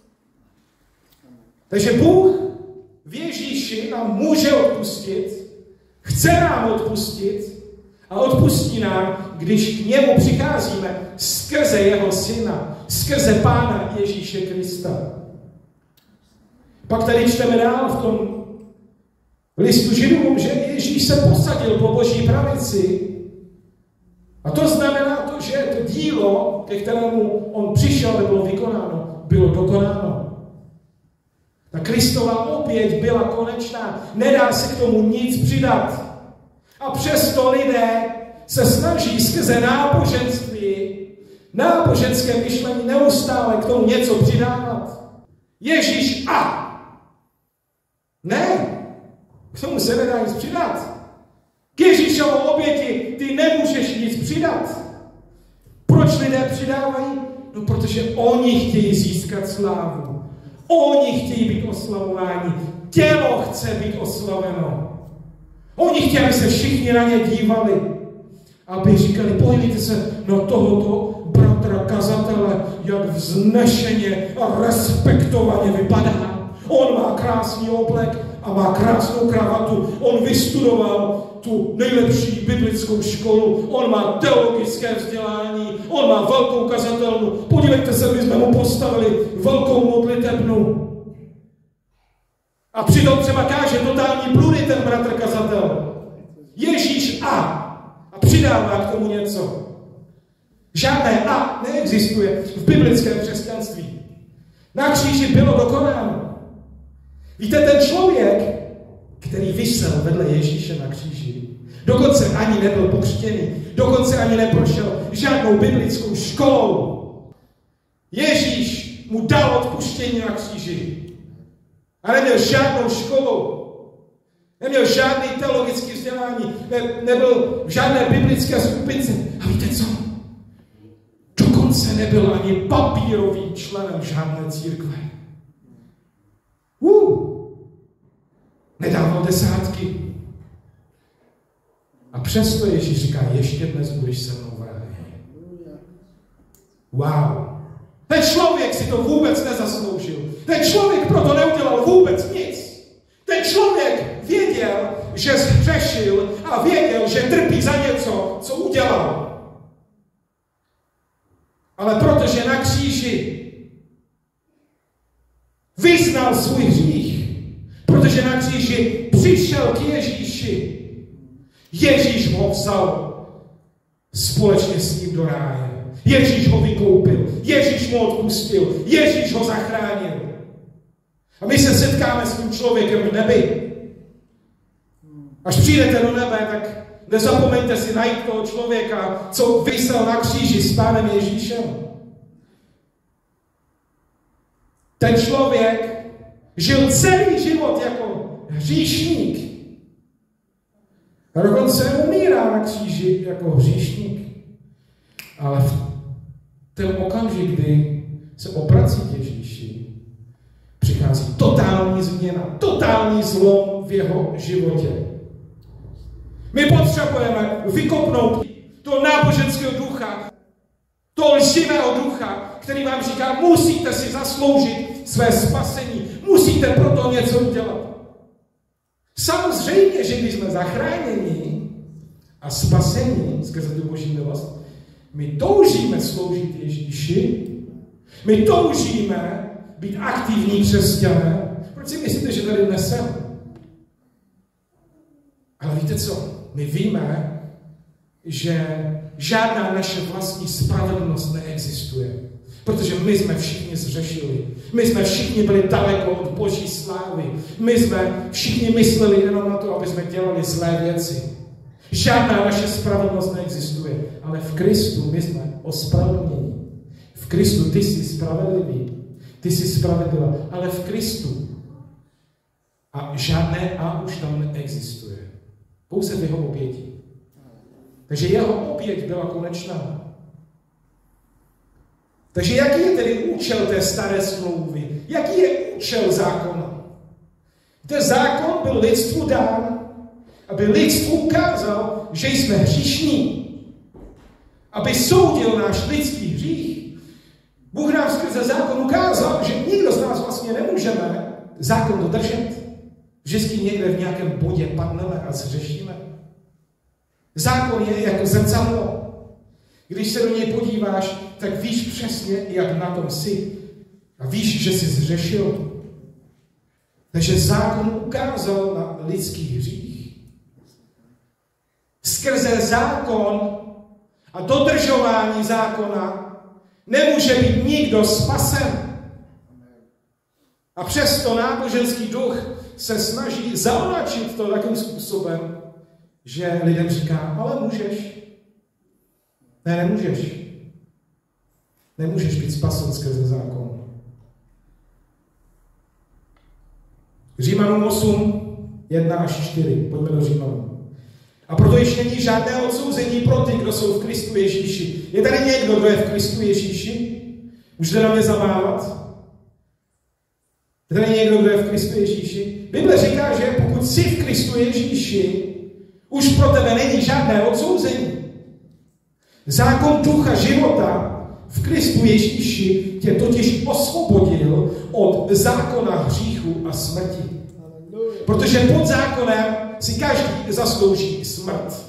Takže Bůh v Ježíši nám může odpustit, chce nám odpustit a odpustí nám, když k němu přicházíme skrze jeho syna, skrze Pána Ježíše Krista. Pak tady čteme dál v tom listu Židům, že Ježíš se posadil po Boží pravici A to znamená to, že to dílo, ke kterému on přišel, nebylo vykonáno, bylo dokonáno. Ta Kristova oběť byla konečná. Nedá se k tomu nic přidat. A přesto lidé se snaží skrze náboženství, náboženské myšlení neustále k tomu něco přidávat. Ježíš a. Ne, k tomu se nedá nic přidat. K Ježíšovu oběti ty nemůžeš nic přidat. Proč lidé přidávají? No, protože oni chtějí získat slávu. Oni chtějí být oslavováni. Tělo chce být oslaveno. Oni chtějí, aby se všichni na ně dívali. Aby říkali, podívejte se na tohoto bratra kazatele, jak vznešeně a respektovaně vypadá. On má krásný oblek a má krásnou kravatu. On vystudoval tu nejlepší biblickou školu. On má teologické vzdělání. On má velkou kazatelnu. Podívejte se, my jsme mu postavili velkou modlitebnu. A přitom třeba káže totální bludy ten bratr kazatel. Ježíš a přidává k tomu něco. Žádné a neexistuje v biblickém křesťanství. Na kříži bylo dokonáno. Víte, ten člověk, který visel vedle Ježíše na kříži, dokonce ani nebyl pokřtěný, dokonce ani neprošel žádnou biblickou školou. Ježíš mu dal odpuštění na kříži. A neměl žádnou školu. Neměl žádný teologický vzdělání. Nebyl v žádné biblické skupince. A víte co? Dokonce nebyl ani papírovým členem žádné církve. Nedával desátky. A přesto Ježíš říká, ještě dnes budeš se mnou v ráji. Wow. Ten člověk si to vůbec nezasloužil. Ten člověk proto neudělal vůbec nic. Ten člověk věděl, že zhřešil a věděl, že trpí za něco, co udělal. Ale protože na kříži vyznal svůj hřích, protože na kříži přišel k Ježíši, Ježíš ho vzal společně s ním do ráje. Ježíš ho vykoupil, Ježíš mu odpustil, Ježíš ho zachránil. A my se setkáme s tím člověkem v nebi. Až přijdete do nebe, tak nezapomeňte si najít toho člověka, co visel na kříži s Pánem Ježíšem. Ten člověk žil celý život jako hříšník. A dokonce umírá na kříži jako hříšník. Ale v ten okamžik, kdy se obrací k Ježíši, přichází totální změna, totální zlom v jeho životě. My potřebujeme vykopnout toho náboženského ducha, toho lživého ducha, který vám říká, musíte si zasloužit své spasení, musíte proto něco udělat. Samozřejmě, že když jsme zachráněni a spasení skrze tu boží milost, my toužíme sloužit Ježíši, my toužíme být aktivní křesťané. Proč si myslíte, že tady dnes jsem? Ale víte co? My víme, že žádná naše vlastní spravedlnost neexistuje. Protože my jsme všichni zřešili. My jsme všichni byli daleko od boží slávy. My jsme všichni mysleli jenom na to, aby jsme dělali zlé věci. Žádná naše spravedlnost neexistuje. Ale v Kristu my jsme ospravedlněni. V Kristu ty jsi spravedlivý. Ty jsi spravedlivá. Ale v Kristu. A žádné a už tam neexistuje. Pouze v jeho oběti. Takže jeho oběť byla konečná. Takže jaký je tedy účel té staré smlouvy? Jaký je účel zákona? Ten zákon byl lidstvu dán, aby lidstvu ukázal, že jsme hříšní. Aby soudil náš lidský hřích. Bůh nám skrze zákon ukázal, že nikdo z nás vlastně nemůžeme zákon dodržet. Vždycky někde v nějakém bodě padneme a zřešíme. Zákon je jako zrcadlo. Když se do něj podíváš, tak víš přesně, jak na tom jsi. A víš, že jsi zřešil. Takže zákon ukázal na lidský hřích. Skrze zákon a dodržování zákona nemůže být nikdo spasen. A přesto náboženský duch se snaží zaonačit to takým způsobem, že lidem říká, ale můžeš. Ne, nemůžeš. Nemůžeš být spasen skrze zákon. Římanům 8, 1 až 4. Pojďme do Římanům. A proto již není žádné odsouzení pro ty, kdo jsou v Kristu Ježíši. Je tady někdo, kdo je v Kristu Ježíši? Můžete na mě zamávat? Je tady někdo, kdo je v Kristu Ježíši? Bible říká, že pokud jsi v Kristu Ježíši, už pro tebe není žádné odsouzení. Zákon ducha života v Kristu Ježíši tě totiž osvobodil od zákona hříchu a smrti. Protože pod zákonem si každý zaslouží smrt.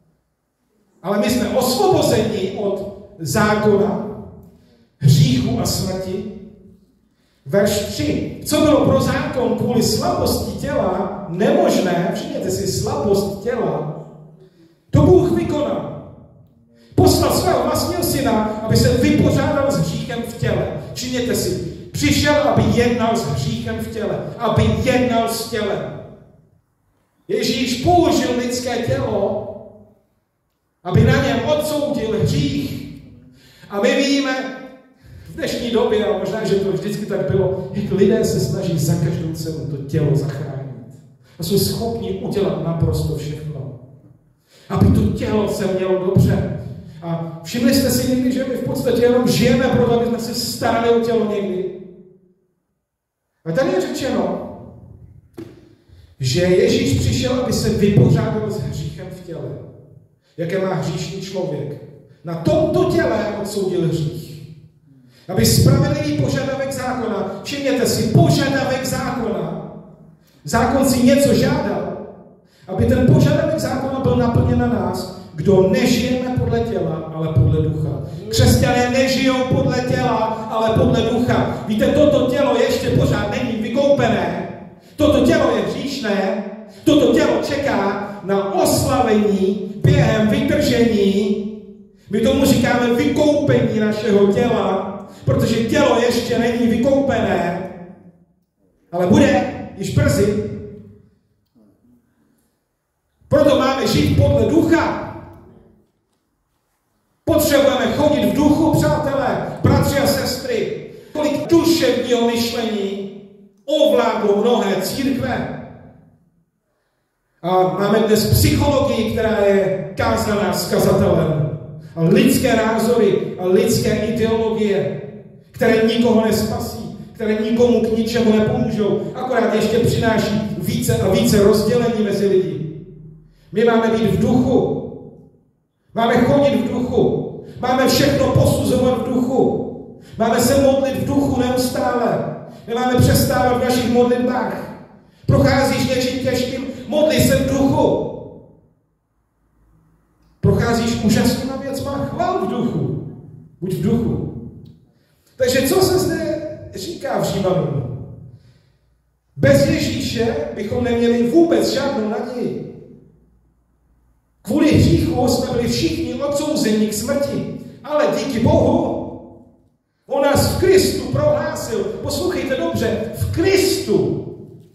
Ale my jsme osvobozeni od zákona hříchu a smrti. Verš 3. Co bylo pro zákon kvůli slabosti těla nemožné, všimněte si, slabost těla, to Bůh vykonal. Poslal svého vlastního syna, aby se vypořádal s hříchem v těle. Všimněte si, přišel, aby jednal s hříchem v těle. Aby jednal s tělem. Ježíš použil lidské tělo, aby na něm odsoudil hřích. A my víme v dnešní době, a možná, že to vždycky tak bylo, jak lidé se snaží za každou cenu to tělo zachránit. A jsou schopni udělat naprosto všechno. Aby to tělo se mělo dobře. A všimli jste si někdy, že my v podstatě jenom žijeme proto, aby jsme se starali o tělo někdy. A tady je řečeno, že Ježíš přišel, aby se vypořádal s hříchem v těle. Jaké má hříšný člověk. Na tomto těle odsoudil hřích. Aby spravedlivý požadavek zákona, všimněte si, požadavek zákona. Zákon si něco žádal, aby ten požadavek zákona byl naplněn na nás, kdo nežijeme podle těla, ale podle ducha. Křesťané nežijou podle těla, ale podle ducha. Víte, toto tělo ještě pořád není vykoupené. Toto tělo je hříšné. Toto tělo čeká na oslavení během vytržení. My tomu říkáme vykoupení našeho těla, protože tělo ještě není vykoupené, ale bude již brzy. Proto máme žít podle ducha. Potřebujeme chodit v duchu, přátelé, bratři a sestry. Kolik duševního myšlení ovládnou mnohé církve. A máme dnes psychologii, která je kázaná s kazatelem. A lidské názory a lidské ideologie, které nikoho nespasí, které nikomu k ničemu nepomůžou, akorát ještě přináší více a více rozdělení mezi lidi. My máme být v duchu. Máme chodit v duchu. Máme všechno posuzovat v duchu. Máme se modlit v duchu neustále. Nemáme přestávat v našich modlitbách. Procházíš něčím těžkým, modli se v duchu. Procházíš úžasnýma věcma, chval v duchu. Buď v duchu. Takže co se zde říká v Římanům? Bez Ježíše bychom neměli vůbec žádnou naději. Kvůli hříchu jsme byli všichni odsouzeni k smrti. Ale díky Bohu on nás v Kristu prohlásil. Poslouchejte dobře, v Kristu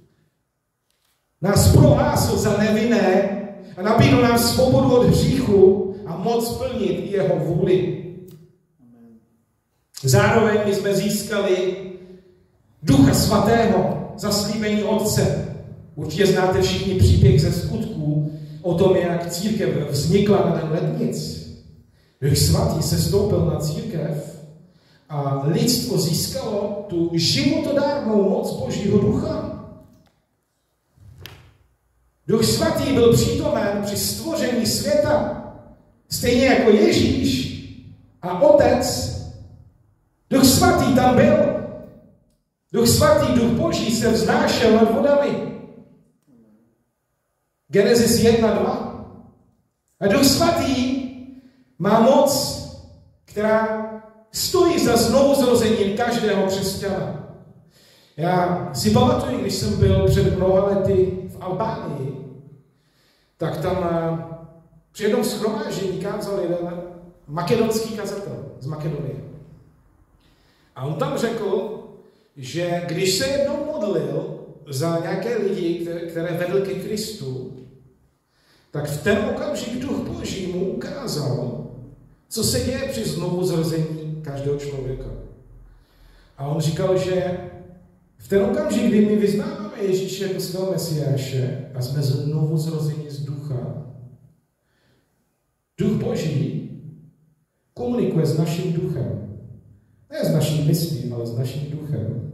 nás prohlásil za nevinné a nabídl nám svobodu od hříchu a moc plnit jeho vůli. Zároveň my jsme získali Ducha Svatého, zaslíbení Otce. Určitě znáte všichni příběh ze Skutků o tom, jak církev vznikla na ten lednic. Duch Svatý se stoupil na církev a lidstvo získalo tu životodárnou moc Božího Ducha. Duch Svatý byl přítomen při stvoření světa, stejně jako Ježíš a Otec. Duch Svatý tam byl. Duch Svatý, Duch Boží se vznášel nad vodami. Genesis 1:2. A Duch Svatý má moc, která stojí za znovuzrozením každého křesťana. Já si pamatuju, když jsem byl před mnoha lety v Albánii, tak tam při jednom shromáždění kázal jeden makedonský kazatel z Makedonie. A on tam řekl, že když se jednou modlil za nějaké lidi, které vedl ke Kristu, tak v ten okamžik Duch Boží mu ukázal, co se děje při znovuzrození každého člověka. A on říkal, že v ten okamžik, kdy my vyznáváme Ježíše jako svého Mesiáše a jsme znovuzrození z ducha, Duch Boží komunikuje s naším duchem. Ne s naším myslí, ale s naším duchem.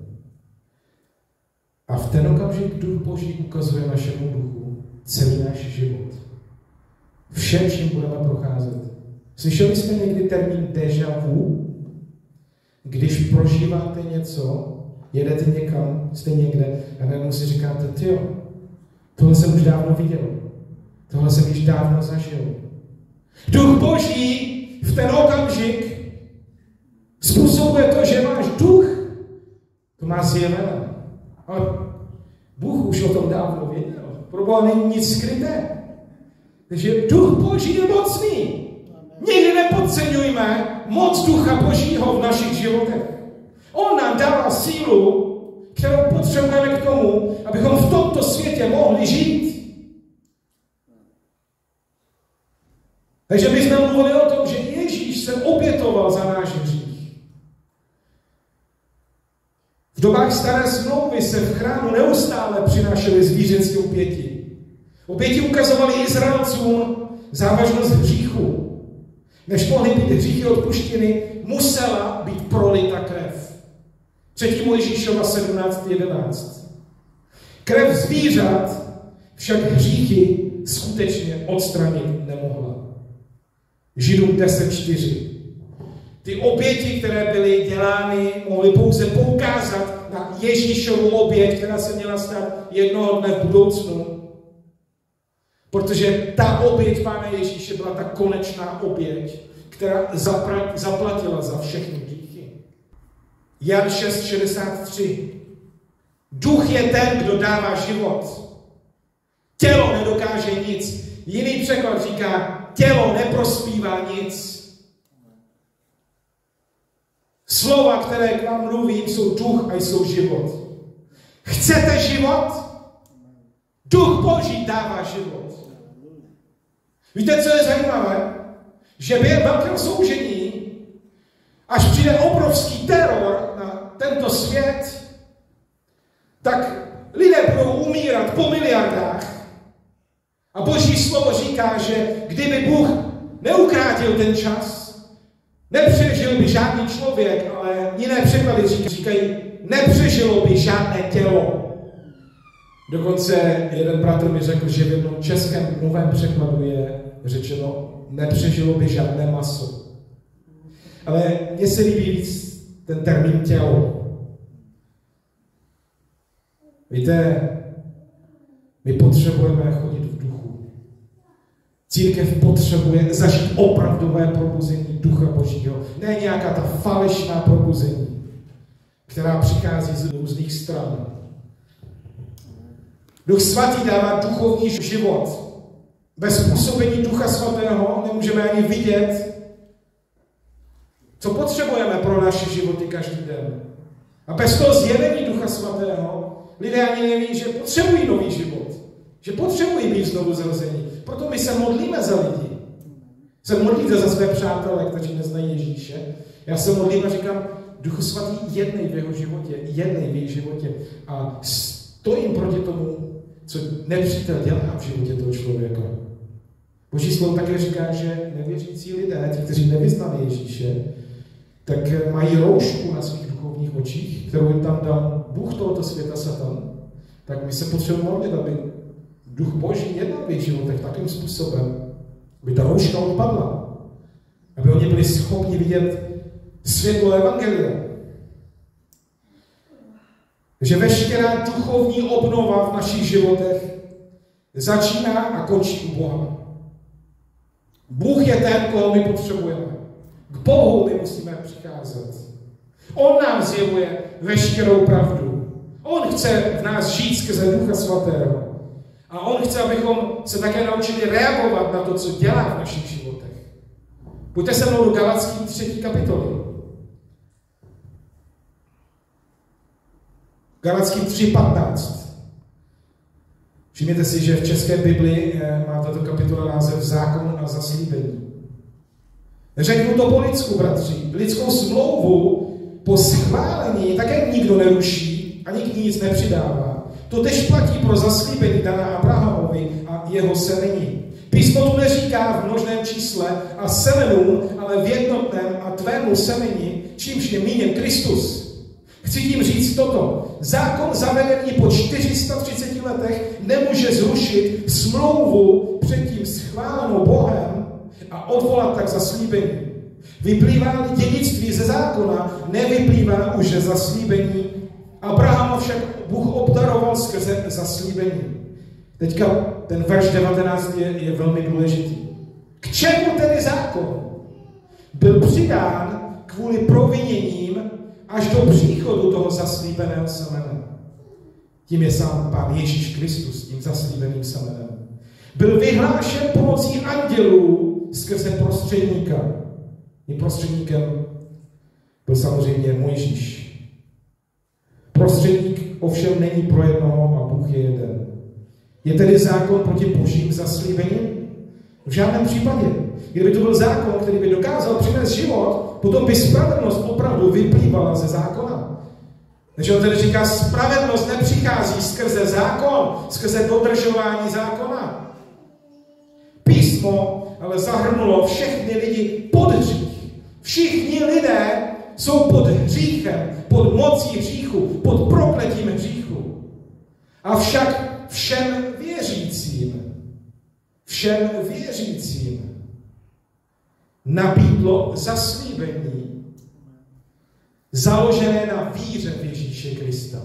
A v ten okamžik Duch Boží ukazuje našemu duchu celý náš život. Všem, čím budeme procházet. Slyšeli jsme někdy termín déjà vu? Když prožíváte něco, jedete někam, jste někde a najednou si říkáte, tyjo, tohle jsem už dávno viděl. Tohle jsem již dávno zažil. Duch Boží v ten okamžik způsobuje to, že máš duch. To má zjeveno. Ale Bůh už o tom dávno věděl. Pro Boha není nic skryté. Takže Duch Boží je mocný. Nikdy nepodceňujme moc Ducha Božího v našich životech. On nám dává sílu, kterou potřebujeme k tomu, abychom v tomto světě mohli žít. Takže my jsme mluvili o tom, že Ježíš se obětoval za náš hřích. V dobách staré smlouvy se v chrámu neustále přinášely zvířecí oběti. Oběti ukazovaly Izraelcům závažnost hříchu. Než mohly být hříchy odpuštěny, musela být prolita krev. 3. Mojžíšova 17:11. Krev zvířat však hříchy skutečně odstranit nemohla. Židům 10:4. Ty oběti, které byly dělány, mohly pouze poukázat na Ježíšovu oběť, která se měla stát jednoho dne v budoucnu. Protože ta oběť Pána Ježíše byla ta konečná oběť, která zaplatila za všechny hříchy. Jan 6:63. Duch je ten, kdo dává život. Tělo nedokáže nic. Jiný překlad říká, tělo neprospívá nic. Slova, které k vám mluvím, jsou duch a jsou život. Chcete život? Duch Boží dává život. Víte, co je zajímavé? Že během velkého soužení, až přijde obrovský teror na tento svět, tak lidé budou umírat po miliardách. A Boží slovo říká, že kdyby Bůh neukrátil ten čas, nepřežil by žádný člověk, ale jiné překlady říkají, nepřežilo by žádné tělo. Dokonce jeden bratr mi řekl, že v jednom českém novém překladu je řečeno, nepřežilo by žádné maso. Ale mně se líbí víc ten termín tělo. Víte, my potřebujeme chodit v duchu. Církev potřebuje zažít opravdové probuzení Ducha Božího. Ne nějaká ta falešná probuzení, která přichází z různých stran. Duch Svatý dává duchovní život. Bez působení Ducha Svatého nemůžeme ani vidět, co potřebujeme pro naše životy každý den. A bez toho zjevení Ducha Svatého lidé ani neví, že potřebují nový život. Že potřebují být znovu zrození. Proto my se modlíme za lidi. Se modlíte za své přátelé, kteří neznají Ježíše. Já se modlím a říkám, Duchu Svatý, jednej v jeho životě, jednej v jejich životě. A stojím proti tomu, co nepřítel dělá v životě toho člověka. Boží slovo také říká, že nevěřící lidé, ti, kteří nevyznali Ježíše, tak mají roušku na svých duchovních očích, kterou jim tam dal Bůh tohoto světa, Satan. Tak my se potřebujeme modlit, aby Duch Boží jednal v jejich životech takým způsobem, aby ta rouška odpadla. Aby oni byli schopni vidět světlo evangelia. Že veškerá duchovní obnova v našich životech začíná a končí u Boha. Bůh je ten, koho my potřebujeme. K Bohu my musíme přicházet. On nám zjevuje veškerou pravdu. On chce v nás žít skrze Ducha Svatého. A on chce, abychom se také naučili reagovat na to, co dělá v našich životech. Pojďte se mnou do Galackým 3. kapitoly. Galackým 3:15. Všimněte si, že v české Bibli má tato kapitola název Zákon a zaslíbení. Řeknu to po lidsku, bratři. Lidskou smlouvu po schválení také nikdo neruší a nikdy nic nepřidává. To tež platí pro zaslíbení daná Abrahamovi a jeho semení. Písmo tu neříká v množném čísle a semenům, ale v jednotném a tvému semeni, čímž je míněn Kristus. Chci tím říct toto. Zákon zavedený po 430 letech nemůže zrušit smlouvu předtím schválenou Bohem a odvolat tak zaslíbení. Vyplývá dědictví ze zákona, nevyplývá už ze zaslíbení. Abrahama však Bůh obdaroval skrze zaslíbení. Teďka ten verš 19 je velmi důležitý. K čemu tedy zákon? Byl přidán kvůli proviněním až do příchodu toho zaslíbeného semene. Tím je sám Pán Ježíš Kristus, tím zaslíbeným semenem. Byl vyhlášen pomocí andělů skrze prostředníka. Tím prostředníkem byl samozřejmě Mojžíš. Prostředník ovšem není pro jednoho a Bůh je jeden. Je tedy zákon proti božím zaslíbením? V žádném případě. Kdyby to byl zákon, který by dokázal přinést život, potom by spravedlnost opravdu vyplývala ze zákona. Takže on tedy říká, spravedlnost nepřichází skrze zákon, skrze dodržování zákona. Písmo ale zahrnulo všechny lidi pod hřích. Všichni lidé jsou pod hříchem, pod mocí hříchu, pod prokletím hříchu. Avšak všem věřícím nabídlo zaslíbení založené na víře v Ježíše Krista.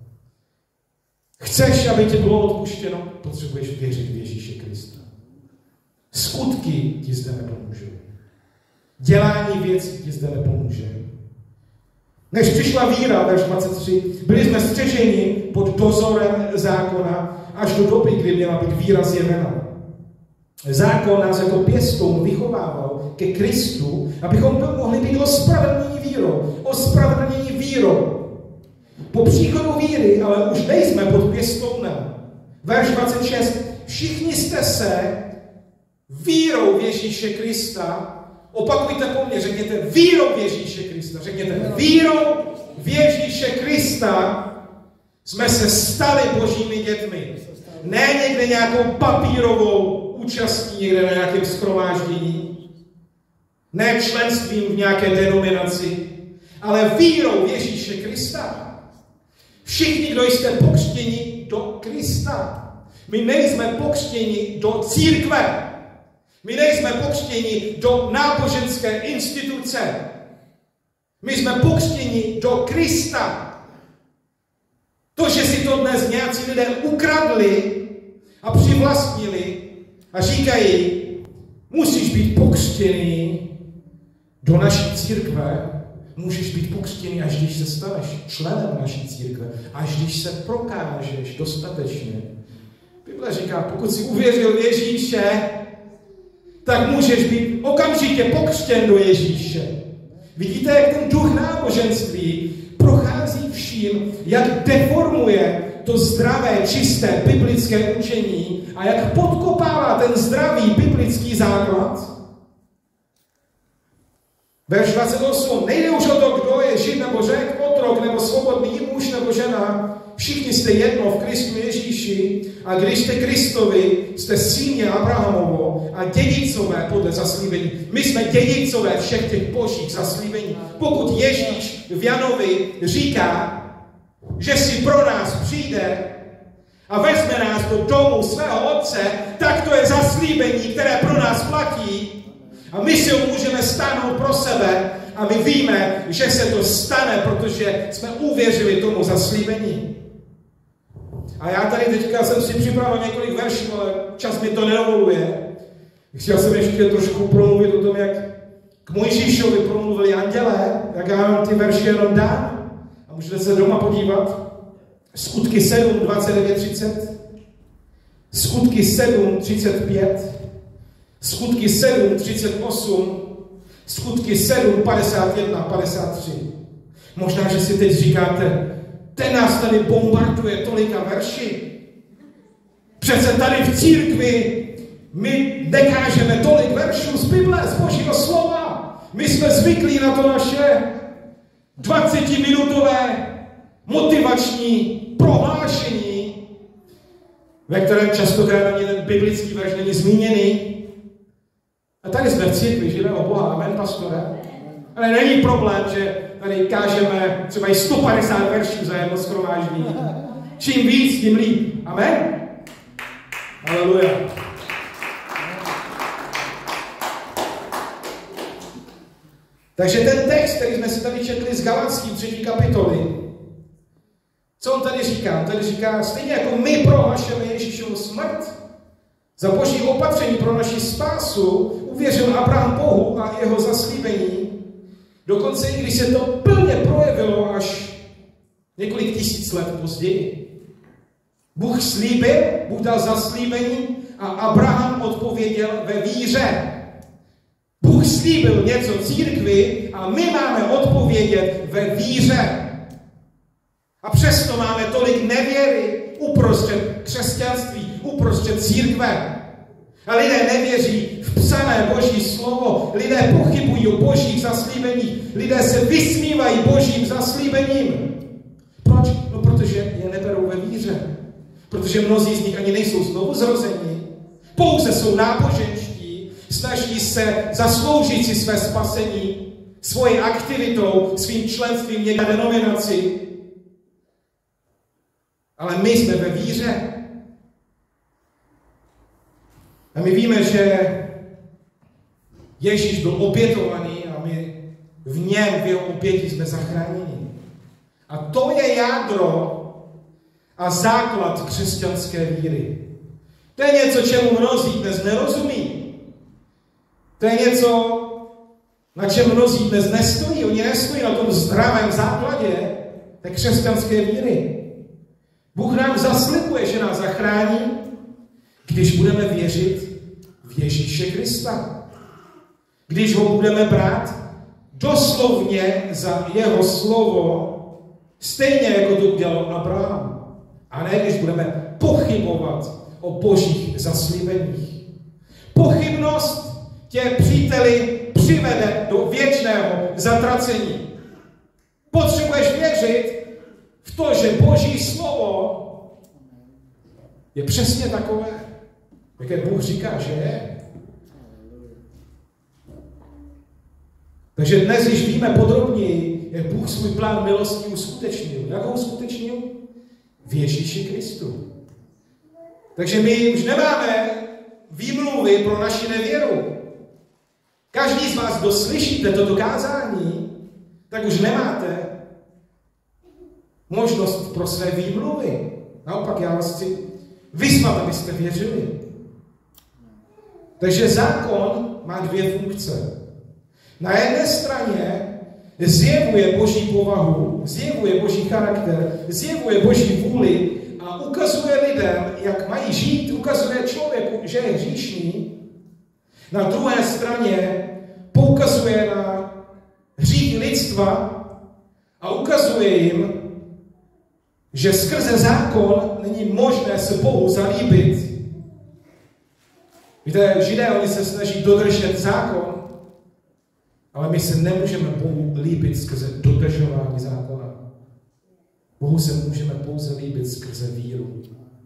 Chceš, aby ti bylo odpuštěno, potřebuješ věřit v Ježíše Krista. Skutky ti zde nepomůžou. Dělání věcí ti zde nepomůže. Než přišla víra, verš 23, byli jsme střeženi pod dozorem zákona až do doby, kdy měla být víra zjevena. Zákon nás jako pěstoun vychovával ke Kristu, abychom mohli být ospravedlnění vírou. Po příchodu víry ale už nejsme pod pěstounem. Verš 26. Všichni jste se vírou v Ježíše Krista, opakujte po mně, řekněte vírou v Ježíše Krista, řekněte vírou v Ježíše Krista jsme se stali božími dětmi. Ne někde nějakou papírovou účastí někde na nějakém shromáždění, ne členstvím v nějaké denominaci, ale vírou v Ježíše Krista. Všichni, kdo jste pokřtěni do Krista. My nejsme pokřtěni do církve. My nejsme pokřtěni do náboženské instituce. My jsme pokřtěni do Krista. To, že si to dnes nějací lidé ukradli a přivlastnili a říkají, musíš být pokřtěný do naší církve, můžeš být pokřtěný, až když se staneš členem naší církve, až když se prokážeš dostatečně. Bible říká, pokud jsi uvěřil v Ježíše, tak můžeš být okamžitě pokřtěn do Ježíše. Vidíte, jak ten duch náboženství prochází vším, jak deformuje to zdravé, čisté biblické učení a jak podkopává ten zdravý biblický základ. Verš 28. Nejde už o to, kdo je žid nebo řek, otrok nebo svobodný, muž nebo žena. Všichni jste jedno v Kristu Ježíši a když jste Kristovi, jste syni Abrahamovo a dědicové podle zaslíbení. My jsme dědicové všech těch božích zaslíbení. Pokud Ježíš v Janovi říká, že si pro nás přijde a vezme nás do domu svého otce, tak to je zaslíbení, které pro nás platí a my si ho můžeme stáhnout pro sebe a my víme, že se to stane, protože jsme uvěřili tomu zaslíbení. A já tady teďka jsem si připravil několik veršů, ale čas mi to nedovoluje. Chtěl jsem ještě trošku promluvit o tom, jak k Mojžíšovi promluvili andělé, jak já vám ty verše jenom dám. A můžete se doma podívat. Skutky 7, 29, 30. Skutky 7, 35. Skutky 7, 38. Skutky 7, 51, 53. Možná, že si teď říkáte, ten nás tady bombarduje tolika verši. Přece tady v církvi my nekážeme tolik veršů z Bible, z Božího slova. My jsme zvyklí na to naše 20-minutové motivační prohlášení, ve kterém častokrát ani ten biblický verš není zmíněný. A tady jsme v církvi, žijeme o Boha, amen, pastore. Ale není problém, že tady kážeme třeba i 150 veršů za jedno shromáždění. Čím víc, tím líp. Amen? Haleluja. Takže ten text, který jsme si tady četli z Galatským 3. kapitoly, co on tady říká? On tady říká, stejně jako my prohlašujeme Ježíšovu smrt, za Boží opatření pro naši spásu uvěřil Abraham Bohu a jeho zaslíbení, dokonce i když se to plně projevilo až několik tisíc let později. Bůh slíbil, Bůh dal zaslíbení a Abraham odpověděl ve víře. Bůh slíbil něco církvi a my máme odpovědět ve víře. A přesto máme tolik nevěry uprostřed křesťanství, uprostřed církve. A lidé nevěří v psané Boží slovo. Lidé pochybují o Božích zaslíbeních. Lidé se vysmívají Božím zaslíbením. Proč? No, protože je neberou ve víře. Protože mnozí z nich ani nejsou znovu zrození. Pouze jsou náboženští, snaží se zasloužit si své spasení svojí aktivitou, svým členstvím někde denominaci. Ale my jsme ve víře. A my víme, že Ježíš byl obětovaný a my v něm, v jeho oběti jsme zachráněni. A to je jádro a základ křesťanské víry. To je něco, čemu mnozí dnes nerozumí. To je něco, na čem mnozí dnes nestojí. Oni nestojí na tom zdravém základě té křesťanské víry. Bůh nám zaslibuje, že nás zachrání, když budeme věřit v Ježíše Krista. Když ho budeme brát doslovně za jeho slovo, stejně jako to udělal Abraham. A ne, když budeme pochybovat o Božích zaslíbeních. Pochybnost tě, příteli, přivede do věčného zatracení. Potřebuješ věřit v to, že Boží slovo je přesně takové, jaké Bůh říká, že je. Takže dnes již víme podrobněji, jak Bůh svůj plán milosti uskutečnil. Jak ho uskutečnil? V Ježíši Kristu. Takže my už nemáme výmluvy pro naši nevěru. Každý z vás, kdo slyšíte toto kázání, tak už nemáte možnost pro své výmluvy. Naopak já vás chci vyzvat, abyste věřili. Takže zákon má dvě funkce. Na jedné straně zjevuje Boží povahu, zjevuje Boží charakter, zjevuje Boží vůli a ukazuje lidem, jak mají žít, ukazuje člověku, že je hříšný. Na druhé straně poukazuje na hřích lidstva a ukazuje jim, že skrze zákon není možné se Bohu zalíbit. Víte, Židé, oni se snaží dodržet zákon, ale my se nemůžeme Bohu líbit skrze dodržování zákona. Bohu se můžeme pouze líbit skrze víru.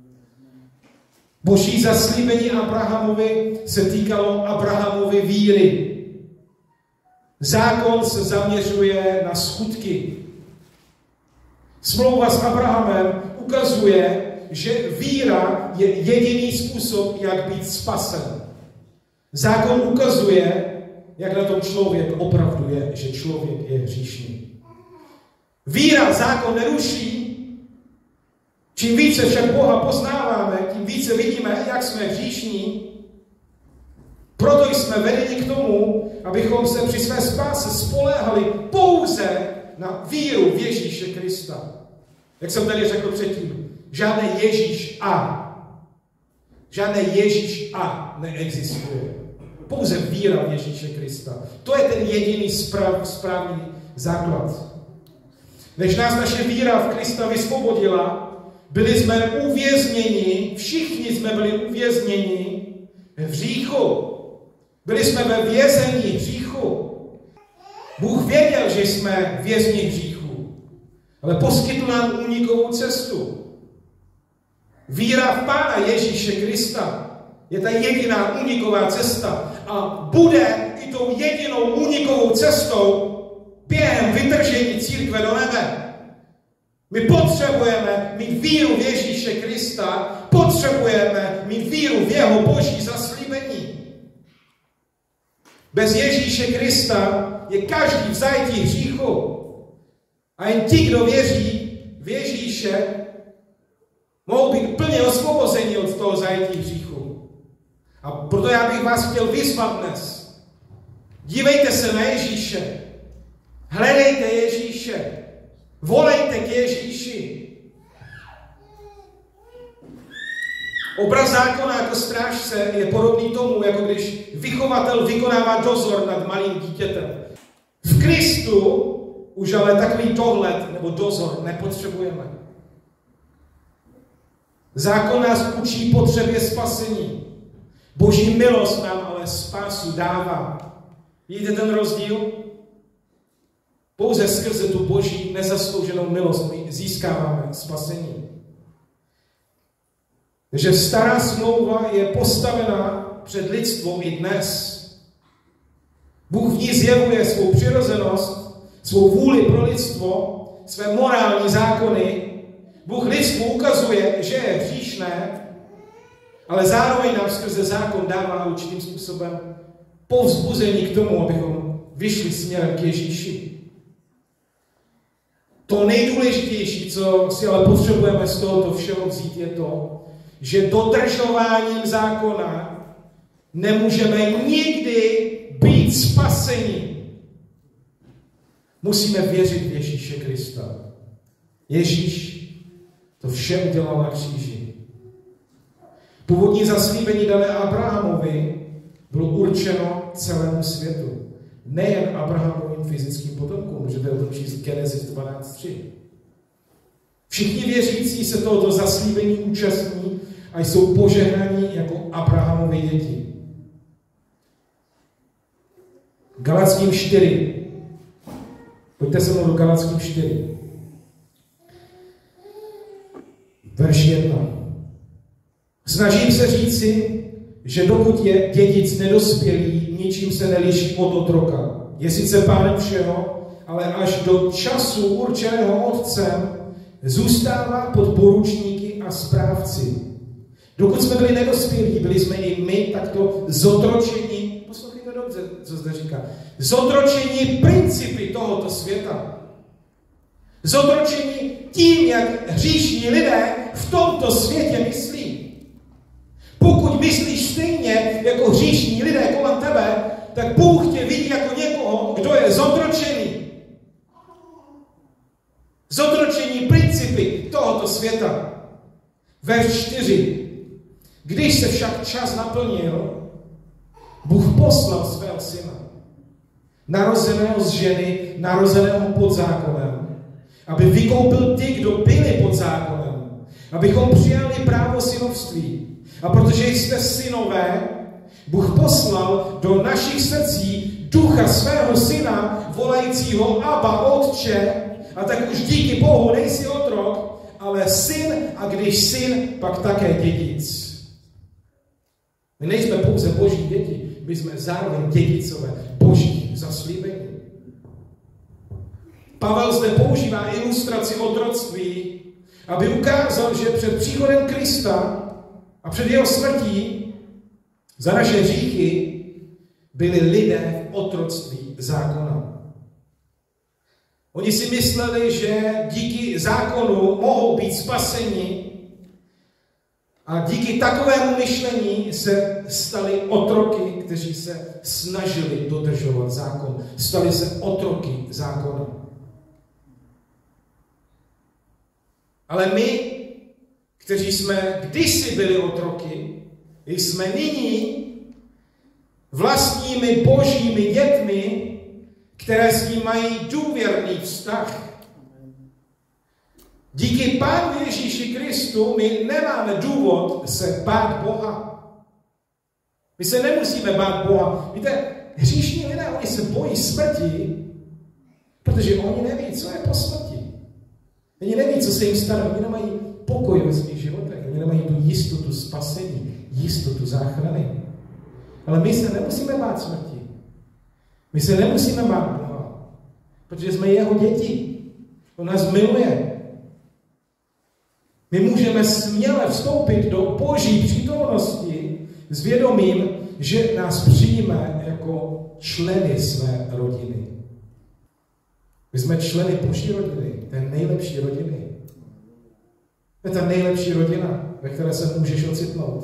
Boží zaslíbení Abrahamovi se týkalo Abrahamovy víry. Zákon se zaměřuje na skutky. Smlouva s Abrahamem ukazuje, že víra je jediný způsob, jak být spasen. Zákon ukazuje, jak na tom člověk opravdu je, že člověk je hříšný. Víra zákon neruší. Čím více však Boha poznáváme, tím více vidíme, jak jsme hříšní. Proto jsme vedeni k tomu, abychom se při své spáse spoléhali pouze na víru v Ježíše Krista. Jak jsem tady řekl předtím, žádné Ježíš a. Žádné Ježíš a neexistuje. Pouze víra v Ježíše Krista. To je ten jediný správný základ. Než nás naše víra v Krista vysvobodila, byli jsme uvězněni, všichni jsme byli uvězněni v hříchu. Byli jsme ve vězení hříchu. Bůh věděl, že jsme vězni hříchu, ale poskytl nám únikovou cestu. Víra v Pána Ježíše Krista je ta jediná úniková cesta a bude i tou jedinou únikovou cestou během vytržení církve do nebe. My potřebujeme mít víru v Ježíše Krista, potřebujeme mít víru v jeho boží zaslíbení. Bez Ježíše Krista je každý v zajetí hříchu. A jen ti, kdo věří v Ježíše, mohou být plně osvobozeni od toho zajetí hříchu. A proto já bych vás chtěl vyzvat dnes. Dívejte se na Ježíše. Hledejte Ježíše. Volejte k Ježíši. Obraz zákona jako strážce je podobný tomu, jako když vychovatel vykonává dozor nad malým dítětem. V Kristu už ale takový dohled nebo dozor nepotřebujeme. Zákon nás učí potřebě spasení. Boží milost nám ale spásu dává. Vidíte ten rozdíl? Pouze skrze tu boží nezaslouženou milost my získáváme spasení. Takže stará smlouva je postavena před lidstvo i dnes. Bůh v ní zjevuje svou přirozenost, svou vůli pro lidstvo, své morální zákony. Bůh lidstvu ukazuje, že je hříšné, ale zároveň nám skrze zákon dává určitým způsobem povzbuzení k tomu, abychom vyšli směrem k Ježíši. To nejdůležitější, co si ale potřebujeme z tohoto všeho vzít, je to, že dodržováním zákona nemůžeme nikdy být spaseni. Musíme věřit v Ježíše Krista. Ježíš to vše udělal na kříži. Původní zaslíbení dané Abrahamovi bylo určeno celému světu. Nejen Abrahamovým fyzickým potomkům, můžete o tom číst Genesis 12:3. Všichni věřící se tohoto zaslíbení účastní a jsou požehnaní jako Abrahamovi děti. Galackým 4. Pojďte se mnou do Galackým 4. Verš 1. Snažím se říci, že dokud je dědic nedospělý, ničím se neliší od otroka. Je sice pánem všeho, ale až do času určeného otcem zůstává pod poručníky a správci. Dokud jsme byli nedospělí, byli jsme i my takto zotročeni, poslouchejte dobře, co zde říká, zotročeni principy tohoto světa. Zotročeni tím, jak hříšní lidé v tomto světě myslí. Pokud myslíš stejně jako hříšní lidé kolem tebe, tak Bůh tě vidí jako někoho, kdo je zotročený. Zotročení principy tohoto světa. Verš 4. Když se však čas naplnil, Bůh poslal svého syna, narozeného z ženy, narozeného pod zákonem, aby vykoupil ty, kdo byli pod zákonem, abychom přijali právo synovství. A protože jste synové, Bůh poslal do našich srdcí ducha svého syna, volajícího Abba, Otče, a tak už díky Bohu nejsi otrok, ale syn, a když syn, pak také dědic. My nejsme pouze boží děti, my jsme zároveň dědicové boží zaslíbení. Pavel zde používá ilustraci otroctví, aby ukázal, že před příchodem Krista a před jeho smrtí za naše hříchy byli lidé v otroctví zákona. Oni si mysleli, že díky zákonu mohou být spaseni a díky takovému myšlení se stali otroky, kteří se snažili dodržovat zákon. Stali se otroky zákona. Ale my, kteří jsme kdysi byli otroky, jsme nyní vlastními božími dětmi, které s ním mají důvěrný vztah. Díky Pánu Ježíši Kristu my nemáme důvod se bát Boha. My se nemusíme bát Boha. Víte, hříšní lidé, oni se bojí smrti, protože oni neví, co je po smrti. Oni neví, co se jim stane. Oni nemají pokoj ve svých životech. Oni nemají tu jistotu spasení, jistotu záchrany. Ale my se nemusíme bát smrti. My se nemusíme bát Boha, protože jsme jeho děti. On nás miluje. My můžeme směle vstoupit do Boží přítomnosti s vědomím, že nás přijme jako členy své rodiny. My jsme členy Boží rodiny, té nejlepší rodiny. To je ta nejlepší rodina, ve které se můžeš ocitnout.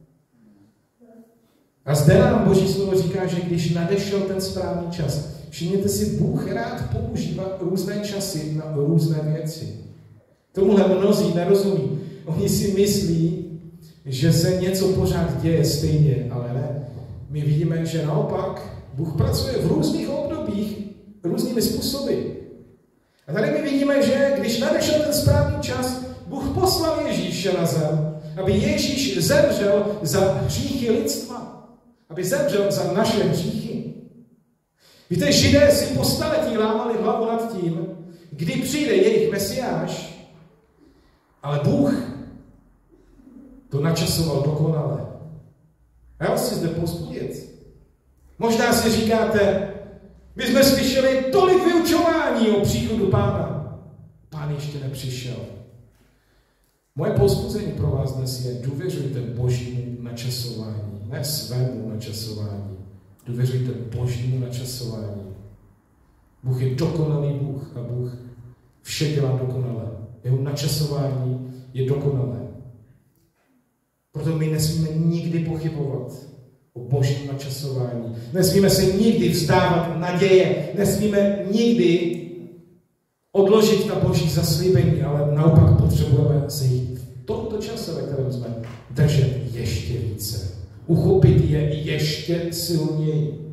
A zde nám Boží slovo říká, že když nadešel ten správný čas, všimněte si, Bůh rád používá různé časy na různé věci. Tomuhle mnozí nerozumí. Oni si myslí, že se něco pořád děje stejně, ale ne. My vidíme, že naopak Bůh pracuje v různých obdobích různými způsoby. A tady my vidíme, že když nadešel ten správný čas, Bůh poslal Ježíše na zem, aby Ježíš zemřel za hříchy lidstva. Aby zemřel za naše hříchy. Víte, Židé si po staletí lámali hlavu nad tím, kdy přijde jejich Mesiáš, ale Bůh to načasoval dokonale. A já vás chci zde povzbudit. Možná si říkáte, my jsme slyšeli tolik vyučování o příchodu Pána. Pán ještě nepřišel. Moje povzbuzení pro vás dnes je, důvěřujte Božímu načasování, ne svému načasování. Důvěřujte Božímu načasování. Bůh je dokonalý Bůh a Bůh vše dělá dokonale. Jeho načasování je dokonalé. Proto my nesmíme nikdy pochybovat o Božím načasování. Nesmíme se nikdy vzdávat naděje. Nesmíme nikdy odložit na Boží zaslíbení, ale naopak potřebujeme se jít v tomto čase, ve kterém jsme, držet ještě více. Uchopit je ještě silněji.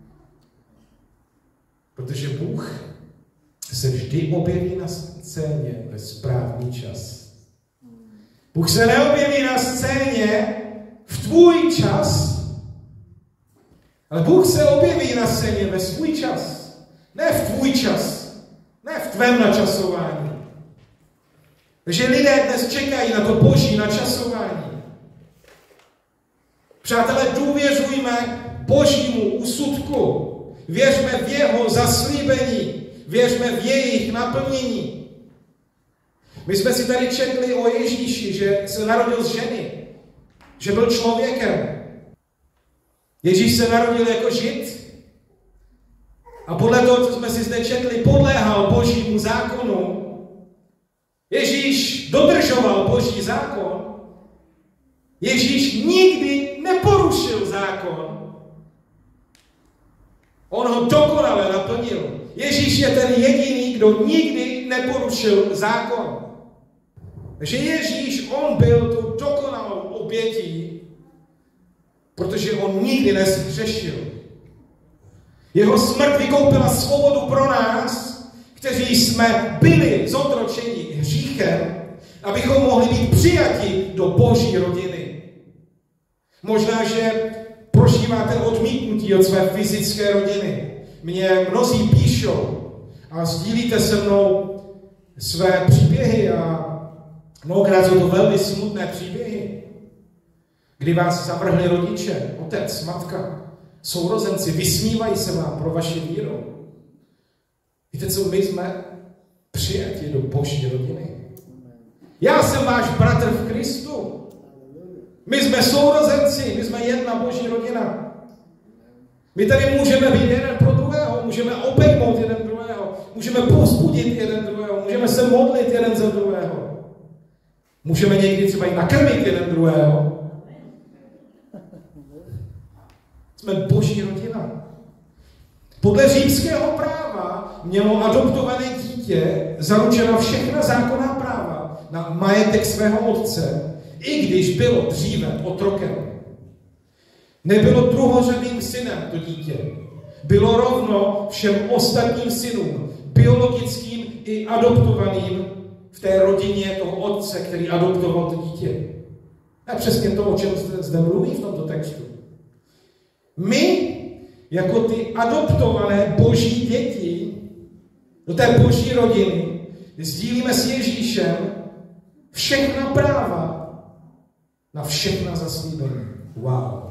Protože Bůh se vždy objeví na scéně ve správný čas. Bůh se neobjeví na scéně v tvůj čas, ale Bůh se objeví na scéně ve svůj čas. Ne v tvůj čas, ne v tvém načasování. Takže lidé dnes čekají na to Boží načasování. Přátelé, důvěřujme Božímu úsudku. Věřme v jeho zaslíbení. Věřme v jejich naplnění. My jsme si tady četli o Ježíši, že se narodil z ženy. Že byl člověkem. Ježíš se narodil jako Žid. A podle toho, co jsme si zde četli, podléhal Božímu zákonu. Ježíš dodržoval Boží zákon. Ježíš nikdy neporušil zákon. On ho dokonale naplnil. Ježíš je ten jediný, kdo nikdy neporušil zákon. Takže Ježíš, on byl tu dokonalou obětí, protože on nikdy nezhřešil. Jeho smrt vykoupila svobodu pro nás, kteří jsme byli zotročeni hříchem, abychom mohli být přijati do Boží rodiny. Možná, že prožíváte odmítnutí od své fyzické rodiny. Mně mnozí píšou a sdílíte se mnou své příběhy a mnohokrát jsou to velmi smutné příběhy, kdy vás zavrhli rodiče, otec, matka, sourozenci, vysmívají se vám pro vaši víru. Víte co, my jsme přijati do Boží rodiny. Já jsem váš bratr v Kristu. My jsme sourozenci, my jsme jedna Boží rodina. My tady můžeme být jeden pro druhého, můžeme obejmout jeden druhého, můžeme povzbudit jeden druhého, můžeme se modlit jeden za druhého. Můžeme někdy třeba i nakrmit jeden druhého. Jsme Boží rodina. Podle římského práva mělo adoptované dítě zaručeno všechna zákonná práva na majetek svého otce, i když bylo dříve otrokem. Nebylo druhořadým synem to dítě. Bylo rovno všem ostatním synům, biologickým i adoptovaným v té rodině toho otce, který adoptoval to dítě. A přesně to, o čem zde mluví v tomto textu. My, jako ty adoptované boží děti, do té boží rodiny, sdílíme s Ježíšem všechna práva na všechna zaslíbení. Wow.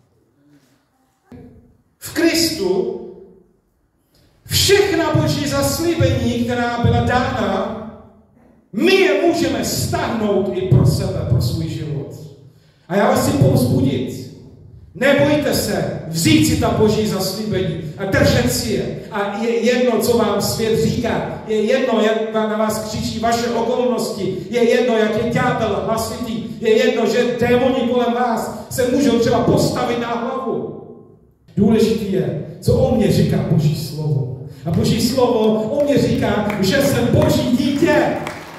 V Kristu všechna boží zaslíbení, která byla dána, my je můžeme stáhnout i pro sebe, pro svůj život. A já vás chci povzbudit. Nebojte se vzít si ta boží zaslíbení a držet si je. A je jedno, co vám svět říká. Je jedno, jak na vás křičí vaše okolnosti. Je jedno, jak je ďábel hlasitý. Je jedno, že démoni kolem vás se můžou třeba postavit na hlavu. Důležitý je, co o mě říká boží slovo. A boží slovo o mě říká, že jsem boží dítě.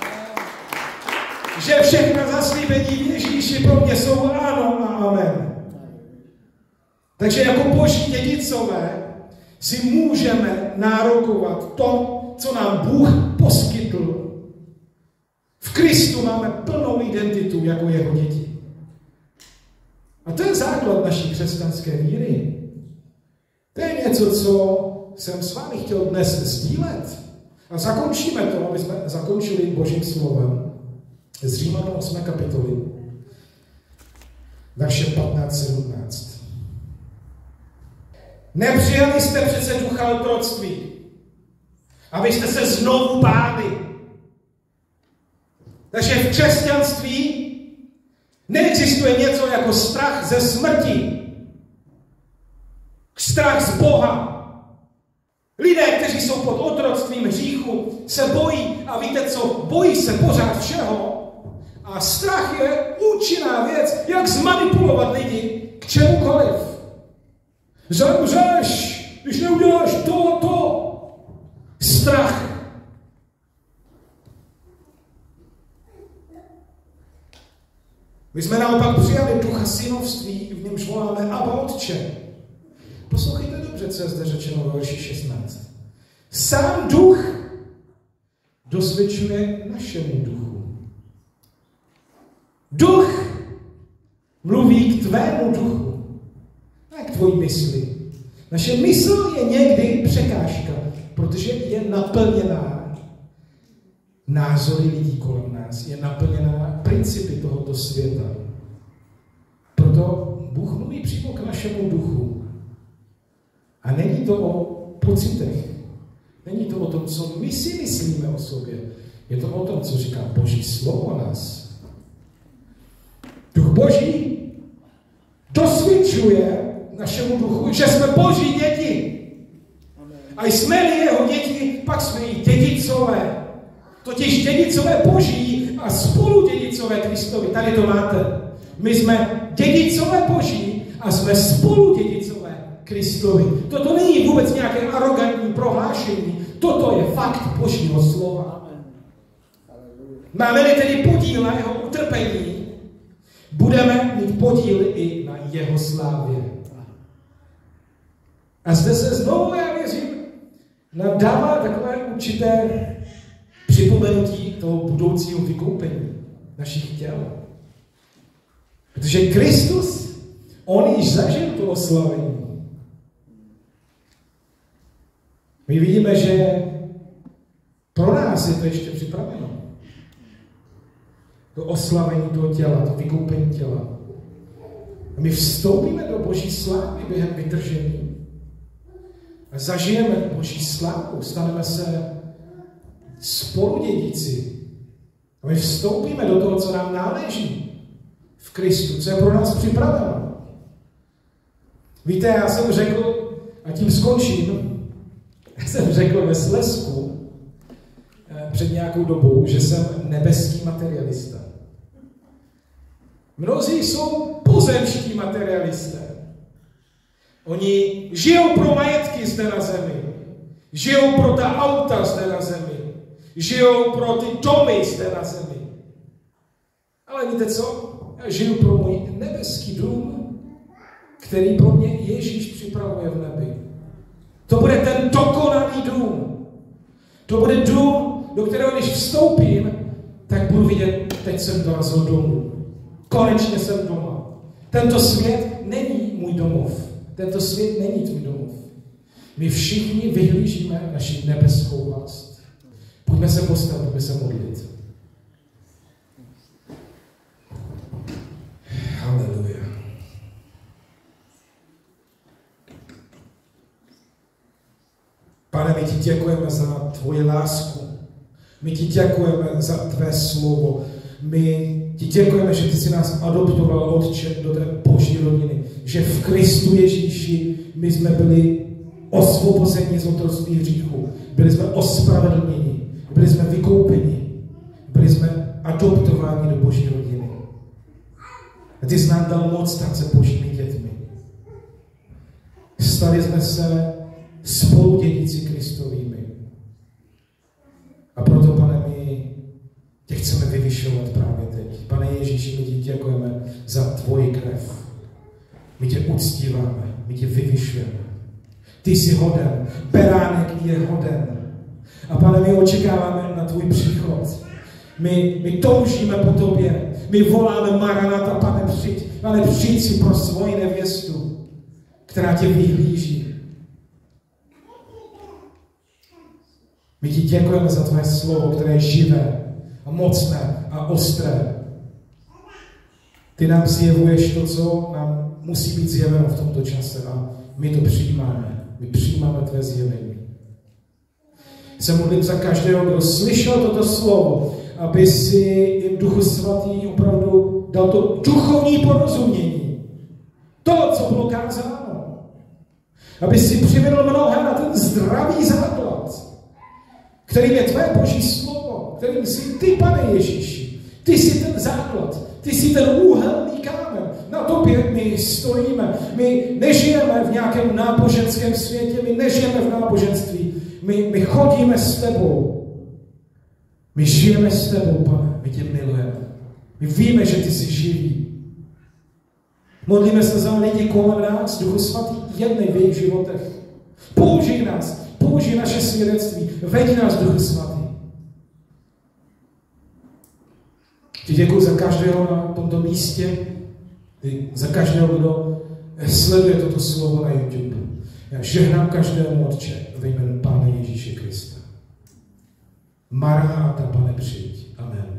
Že všechna zaslíbení v Ježíši pro mě jsou ano a amen. Takže jako boží dědicové si můžeme nárokovat to, co nám Bůh poskytl. V Kristu máme plnou identitu jako jeho děti. A to je základ naší křesťanské víry. To je něco, co jsem s vámi chtěl dnes sdílet. A zakončíme to, aby jsme zakončili božím slovem z Římanů 8. kapitoly, verše 15-17. Nepřijali jste přece ducha otroctví, abyste se znovu báli. Takže v křesťanství neexistuje něco jako strach ze smrti, strach z Boha. Lidé, kteří jsou pod otroctvím hříchu, se bojí a víte co, bojí se pořád všeho. A strach je účinná věc, jak zmanipulovat lidi k čemukoliv. Zemřeš, když neuděláš to. Strach. My jsme naopak přijali ducha synovství, v němž voláme Abba Otče. Poslouchejte dobře, co je zde řečeno ve verši 16. Sám duch dosvědčuje našemu duchu. Duch mluví k tvému duchu, ne k tvojí mysli. Naše mysl je někdy překážka, protože je naplněná názory lidí kolem nás, je naplněná principy tohoto světa. Proto Bůh mluví přímo k našemu duchu. A není to o pocitech. Není to o tom, co my si myslíme o sobě. Je to o tom, co říká Boží slovo o nás. Duch Boží dosvědčuje našemu duchu, že jsme Boží děti. A jsme-li jeho děti, pak jsme i dědicové. Totiž dědicové Boží a spoludědicové Kristovi. Tady to máte. My jsme dědicové Boží a jsme spoludědicové Kristovi. Toto není vůbec nějaké arrogantní prohlášení. Toto je fakt Božího slova. Máme-li tedy podíl na jeho utrpení, budeme mít podíl i na jeho slávě. A zde se znovu, já věřím, nám dává takové určité připomenutí toho budoucího vykoupení našich těl. Protože Kristus, on již zažil to oslavení. My vidíme, že pro nás je to ještě připraveno. To oslavení toho těla, to vykoupení těla. A my vstoupíme do Boží slávy během vytržení. A zažijeme Boží slávu, staneme se spoludědici. A my vstoupíme do toho, co nám náleží v Kristu, co je pro nás připraveno. Víte, já jsem řekl, a tím skončím, já jsem řekl ve Slezsku před nějakou dobou, že jsem nebeský materialista. Mnozí jsou pozemští materialisté. Oni žijou pro majetky zde na zemi. Žijou pro ta auta zde na zemi. Žijou pro ty domy zde na zemi. Ale víte co? Já žiju pro můj nebeský dům, který pro mě Ježíš připravuje v nebi. To bude ten dokonalý dům. To bude dům, do kterého když vstoupím, tak budu vidět, teď jsem dorazil domů. Konečně jsem doma. Tento svět není můj domov. Tento svět není tvůj domov. My všichni vyhlížíme naši nebeskou vlast. Pojďme se postavit, pojďme se modlit. Haleluja. Pane, my ti děkujeme za tvoji lásku. My ti děkujeme za tvé slovo. My ti děkujeme, že ty jsi nás adoptoval, Otče, do té boží rodiny. Že v Kristu Ježíši my jsme byli osvobozeni z otroctví hříchu. Byli jsme ospravedlněni. Byli jsme vykoupeni. Byli jsme adoptováni do boží rodiny. A ty jsi nám dal moc stát se božími dětmi. Stali jsme se spoludědici Kristovými. A proto, Pane, my tě chceme vyvyšovat právě teď. Pane Ježíši, my ti děkujeme za tvoji krev. My tě uctíváme, my tě vyvyšujeme. Ty jsi hoden, beránek je hoden. A Pane, my očekáváme na tvůj příchod. My toužíme po tobě. My voláme Maranata, Pane, přijď. Pane, přijď si pro svoji nevěstu, která tě vyhlíží. My ti děkujeme za tvé slovo, které je živé a mocné a ostré. Ty nám zjevuješ to, co nám musí být zjeveno v tomto čase a my to přijímáme. My přijímáme tvé zjevení. Se modlím za každého, kdo slyšel toto slovo, aby si jim Duchu Svatý opravdu dal to duchovní porozumění. To, co bylo kázáno. Aby si přivedl mnohé na ten zdravý základ, kterým je tvé boží slovo, kterým jsi ty, Pane Ježíši. Ty jsi ten základ, ty jsi ten úhelný kámen. Na tobě my stojíme. My nežijeme v nějakém náboženském světě, my nežijeme v náboženství. My chodíme s tebou. My žijeme s tebou, Pane. My tě milujeme. My víme, že ty jsi živý. Modlíme se za lidi kolem nás, Duchu Svatý, jednej v jejich životech. Použij nás, použij naše svědectví, veď nás, Duchu Svatý. Ti děkuji za každého na tomto místě, za každého, kdo sleduje toto slovo na YouTube. Já žehnám každému, Otče, ve jménu Pána Ježíše Krista. Maranata, Pane, přijď. Amen.